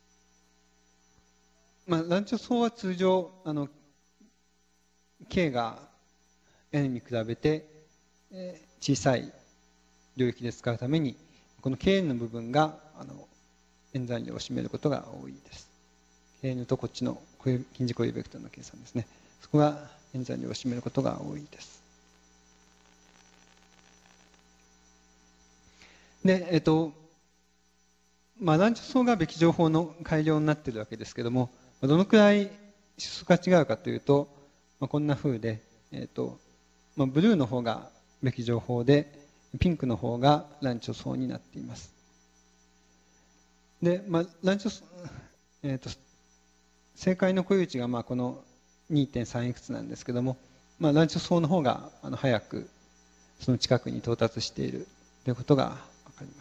乱調層は通常K が N に比べて小さい領域で使うために、この Kn の部分が演算量を占めることが多いです。Kn とこっちの近似固有ベクトルの計算ですね。そこが演算量を占めることが多いです。で、乱調層がべき情報の改良になっているわけですけども、どのくらい質素が違うかというと、こんな風で、ブルーの方がべき情報で、ピンクの方が乱調層になっています。で、乱調層、正解の固有値がこの 2.3 いくつなんですけども、乱調層の方が早くその近くに到達しているということがわかります。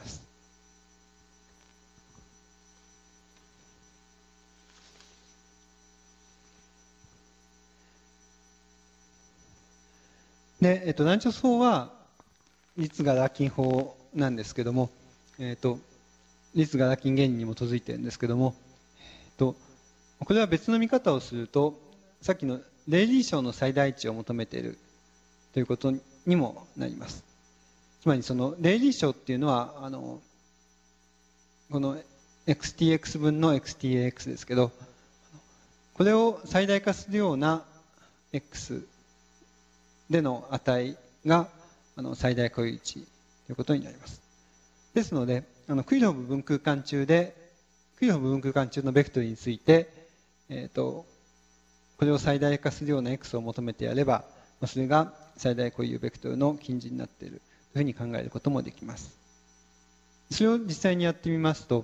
で、乱調層は律がラーキン法なんですけども、律がラーキン原理に基づいているんですけども、これは別の見方をすると、さっきのレイリー賞の最大値を求めているということにもなります。つまりそのレイリー賞っていうのはこの xtx 分の xtax ですけど、これを最大化するような x での値が最大固有値ということになります。ですので、クリロフ分空間中のベクトルについて、これを最大化するような x を求めてやれば、それが最大固有ベクトルの近似になっているというふうに考えることもできます。それを実際にやってみますと、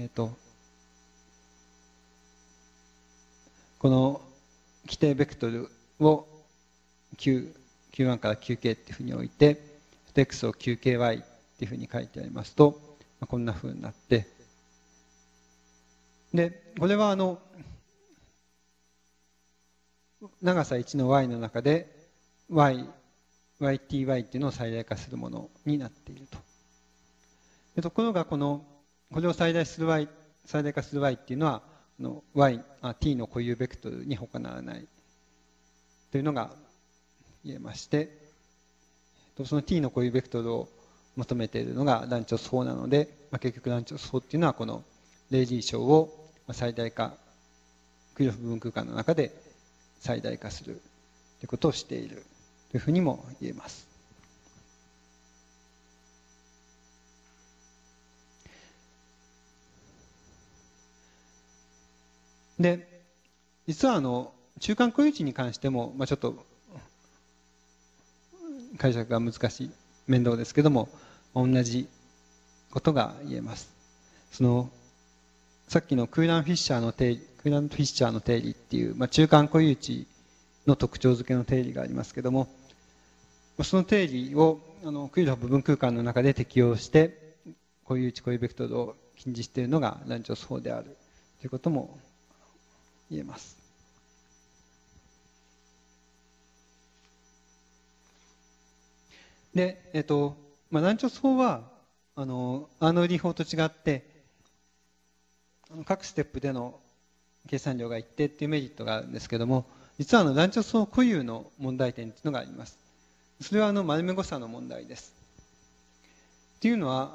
この規定ベクトルを Q1 から Qk っていうふうに置いて、x を Qky っていうふうに書いてありますと、こんなふうになって、で、これは長さ1の y の中で yty っていうのを最大化するものになっていると。でところがこれを最大化する y っていうのはt の固有ベクトルに他ならないというのが言えまして、その t の固有ベクトルを求めているのが乱調層なので、結局乱調層っていうのはこのレイリー賞を最大化、クリロフ分空間の中で最大化するということをしているというふうにも言えます。で、実は中間固有値に関しても、ちょっと解釈が難しい、面倒ですけども、同じことが言えます。さっきのクーラン・フィッシャーの定理っていう、中間固有値の特徴付けの定理がありますけども、その定理をクリロフ分空間の中で適用して固有値固有ベクトルを近似しているのが乱調層であるということも言えます。で、乱調層はアーノルディ法と違って各ステップでの計算量が一定っていうメリットがあるんですけども、実は乱調層固有の問題点っていうのがあります。それは丸目誤差の問題です。っていうのは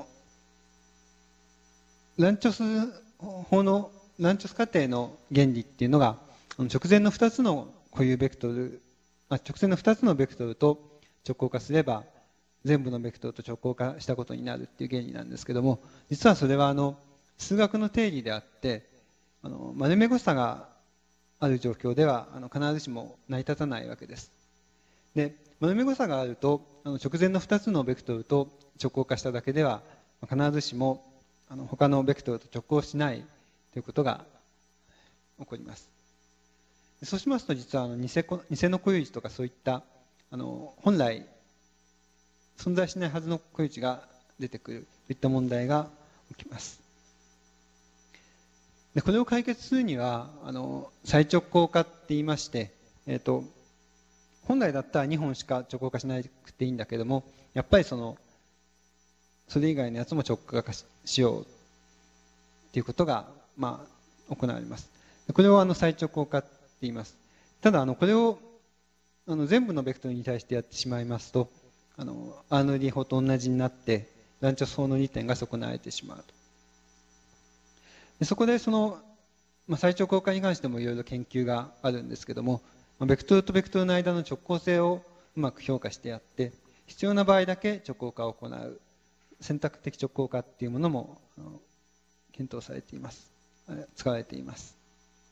乱調数法の乱調数過程の原理っていうのが直前の2つの固有ベクトル、直前の2つのベクトルと直行化すれば全部のベクトルと直行化したことになるっていう原理なんですけども、実はそれは数学の定理であって丸目誤差がある状況では必ずしも成り立たないわけです。で、丸目誤差があると直前の2つのベクトルと直行化しただけでは必ずしも他のベクトルと直行しないということが起こります。そうしますと実は偽の固有値とかそういった本来存在しないはずの固有値が出てくるといった問題が起きます。でこれを解決するには再直行化って言いまして、本来だったら2本しか直行化しなくていいんだけども、やっぱりそれ以外のやつも直行化しようということが、行われます。これを最直行化って言います。ただこれを全部のベクトルに対してやってしまいますとアーノルディ法と同じになってランチョス法の利点が損なわれてしまうと。でそこで最直行化に関してもいろいろ研究があるんですけども、ベクトルとベクトルの間の直行性をうまく評価してやって必要な場合だけ直行化を行う選択的直行化っていうものも検討されています。使われています。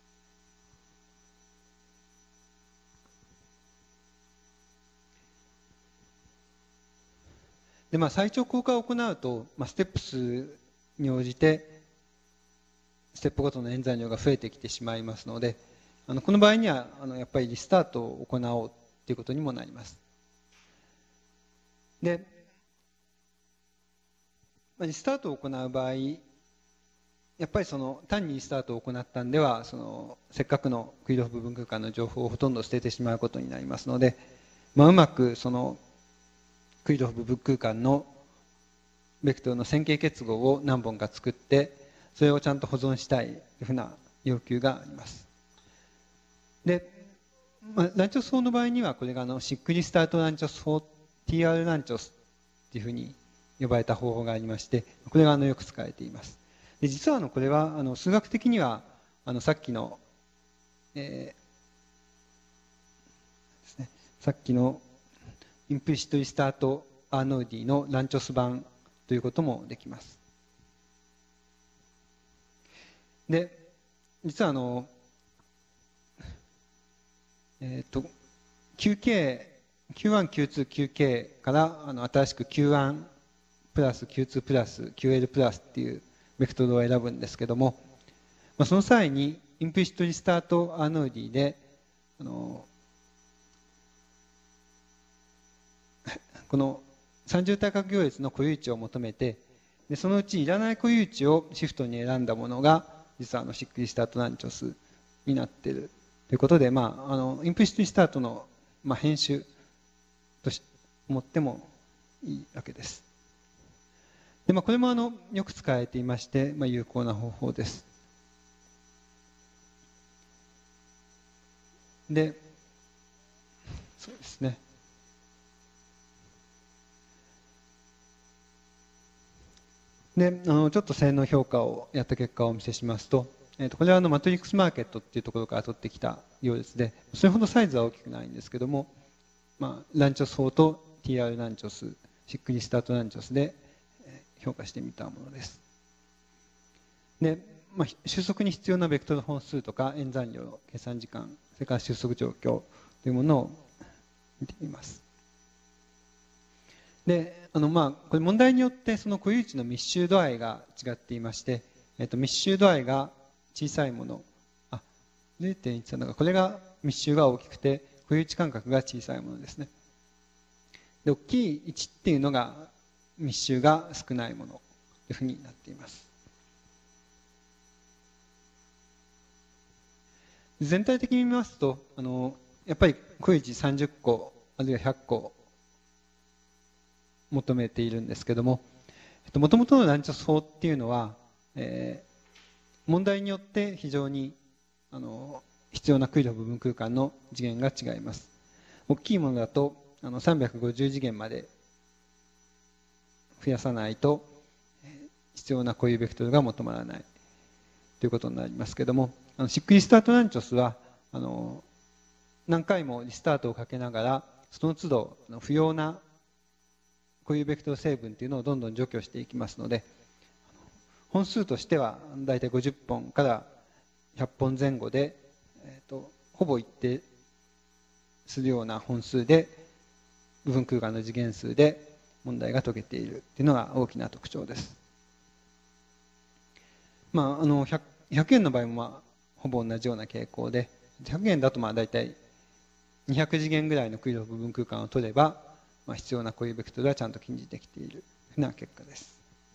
で再直行化を行うと、ステップ数に応じてステップごとの演算量が増えてきてしまいますので、この場合にはやっぱりリスタートを行おうということにもなります。でリスタートを行う場合、やっぱり単にリスタートを行ったんではせっかくのクイロフ部分空間の情報をほとんど捨ててしまうことになりますので、うまくクイロフ部分空間のベクトルの線形結合を何本か作ってそれをちゃんと保存したいというふうな要求があります。で、ランチョス法の場合にはこれがシックリスタートランチョス法 TR ランチョスというふうに呼ばれた方法がありまして、これがよく使われています。で実はこれは数学的にはさっきの、さっきのインプリシットリスタートアーノルディのランチョス版ということもできます。で実はQK Q1、Q2、QK から新しく Q1 プラス Q2 プラス QL プラスっていうベクトルを選ぶんですけども、その際にインプリシットリスタートアーノルディでこの三重対角行列の固有値を求めて、でそのうちいらない固有値をシフトに選んだものが実はシックリスタートランチョスになっているということで、インプリシットリスタートの編集と思ってもいいわけです。でこれもよく使われていまして、有効な方法です。でそうですね。でちょっと性能評価をやった結果をお見せしますと、これはマトリックスマーケットっていうところから取ってきたようですで、それほどサイズは大きくないんですけども、ランチョス法と TR ランチョス、シックリスタートランチョスで評価してみたものです。で、収束に必要なベクトル本数とか演算量、計算時間、それから収束状況というものを見てみます。でこれ問題によってその固有値の密集度合いが違っていまして、密集度合いが小さいもの、0.1 なのがこれが密集が大きくて固有値間隔が小さいものですね。で大きい1っていうのが密集が少ないものというふうになっています。全体的に見ますとやっぱり固有値30個あるいは100個求めているんですけども、もともとのランチョス法っていうのは、問題によって非常に必要なクイロ部分空間の次元が違います。大きいものだと350次元まで増やさないと必要な固有ベクトルが求まらないということになりますけども、シックリスタートランチョスは何回もリスタートをかけながらその都度不要な固有ベクトル成分というのをどんどん除去していきますので、本数としてはだいたい50本から100本前後で、ほぼ一定するような本数で部分空間の次元数で問題が解けているというのが大きな特徴です。100円の場合もほぼ同じような傾向で、100円だとだいたい200次元ぐらいのクイロ部分空間を取れば必要な固有ベクトルはちゃんと近似できているというふうな結果です。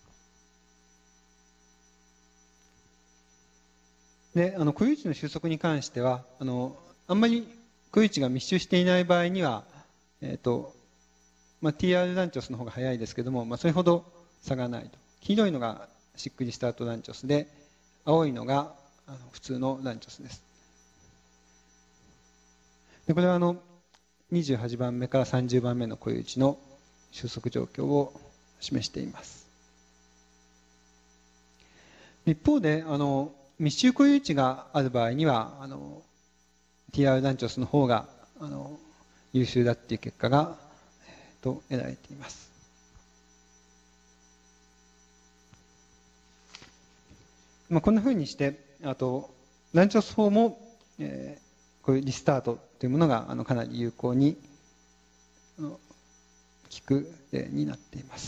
で固有値の収束に関してはあんまり固有値が密集していない場合には、TR ランチョスの方が早いですけども、それほど差がないと。黄色いのがシックリスタートランチョスで青いのが普通のランチョスです。でこれは28番目から30番目の固有値の収束状況を示しています。一方で密集固有値がある場合にはTR ランチョスの方が優秀だっていう結果が、得られています。こんなふうにしてランチョス法も、こういうリスタートというものがかなり有効に効く例になっています。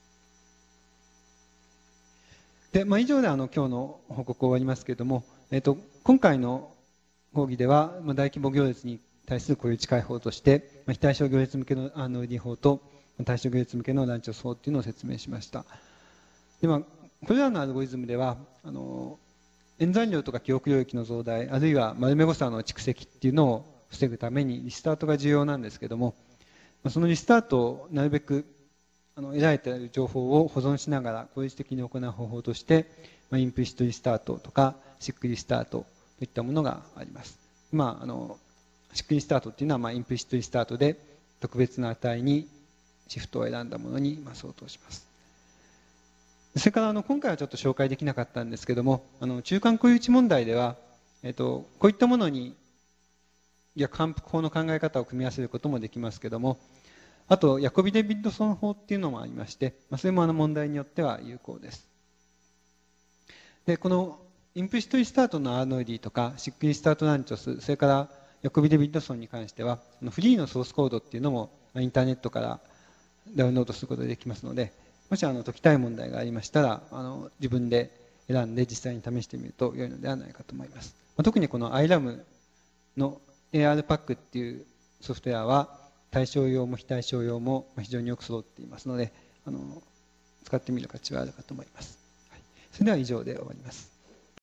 で、以上で今日の報告を終わりますけれども、今回の講義では大規模行列に対する固有値解法として非対称行列向けのRNOD 法と対称行列向けのランチョス法というのを説明しました。でこれらのアルゴリズムでは演算量とか記憶領域の増大、あるいは丸め誤差の蓄積っていうのを防ぐためにリスタートが重要なんですけども、そのリスタートをなるべく得られている情報を保存しながら効率的に行う方法として、インプリシットリスタートとかシックリスタートといったものがあります。シックリスタートっていうのはインプリシットリスタートで特別な値にシフトを選んだものに相当します。それから今回はちょっと紹介できなかったんですけども、中間固有値問題では、こういったものに逆反復法の考え方を組み合わせることもできますけども、あとヤコビ・デビッドソン法っていうのもありまして、それも問題によっては有効です。でこのインプリシットリスタートの RNOD とかシックリスタートランチョス、それからヤコビ・デビッドソンに関してはフリーのソースコードっていうのもインターネットからダウンロードすることができますので、もし解きたい問題がありましたら自分で選んで実際に試してみると良いのではないかと思います。特にこの IRAM の ARPAC っていうソフトウェアは対象用も非対象用も非常によく揃っていますので使ってみる価値はあるかと思います。それでは以上で終わります。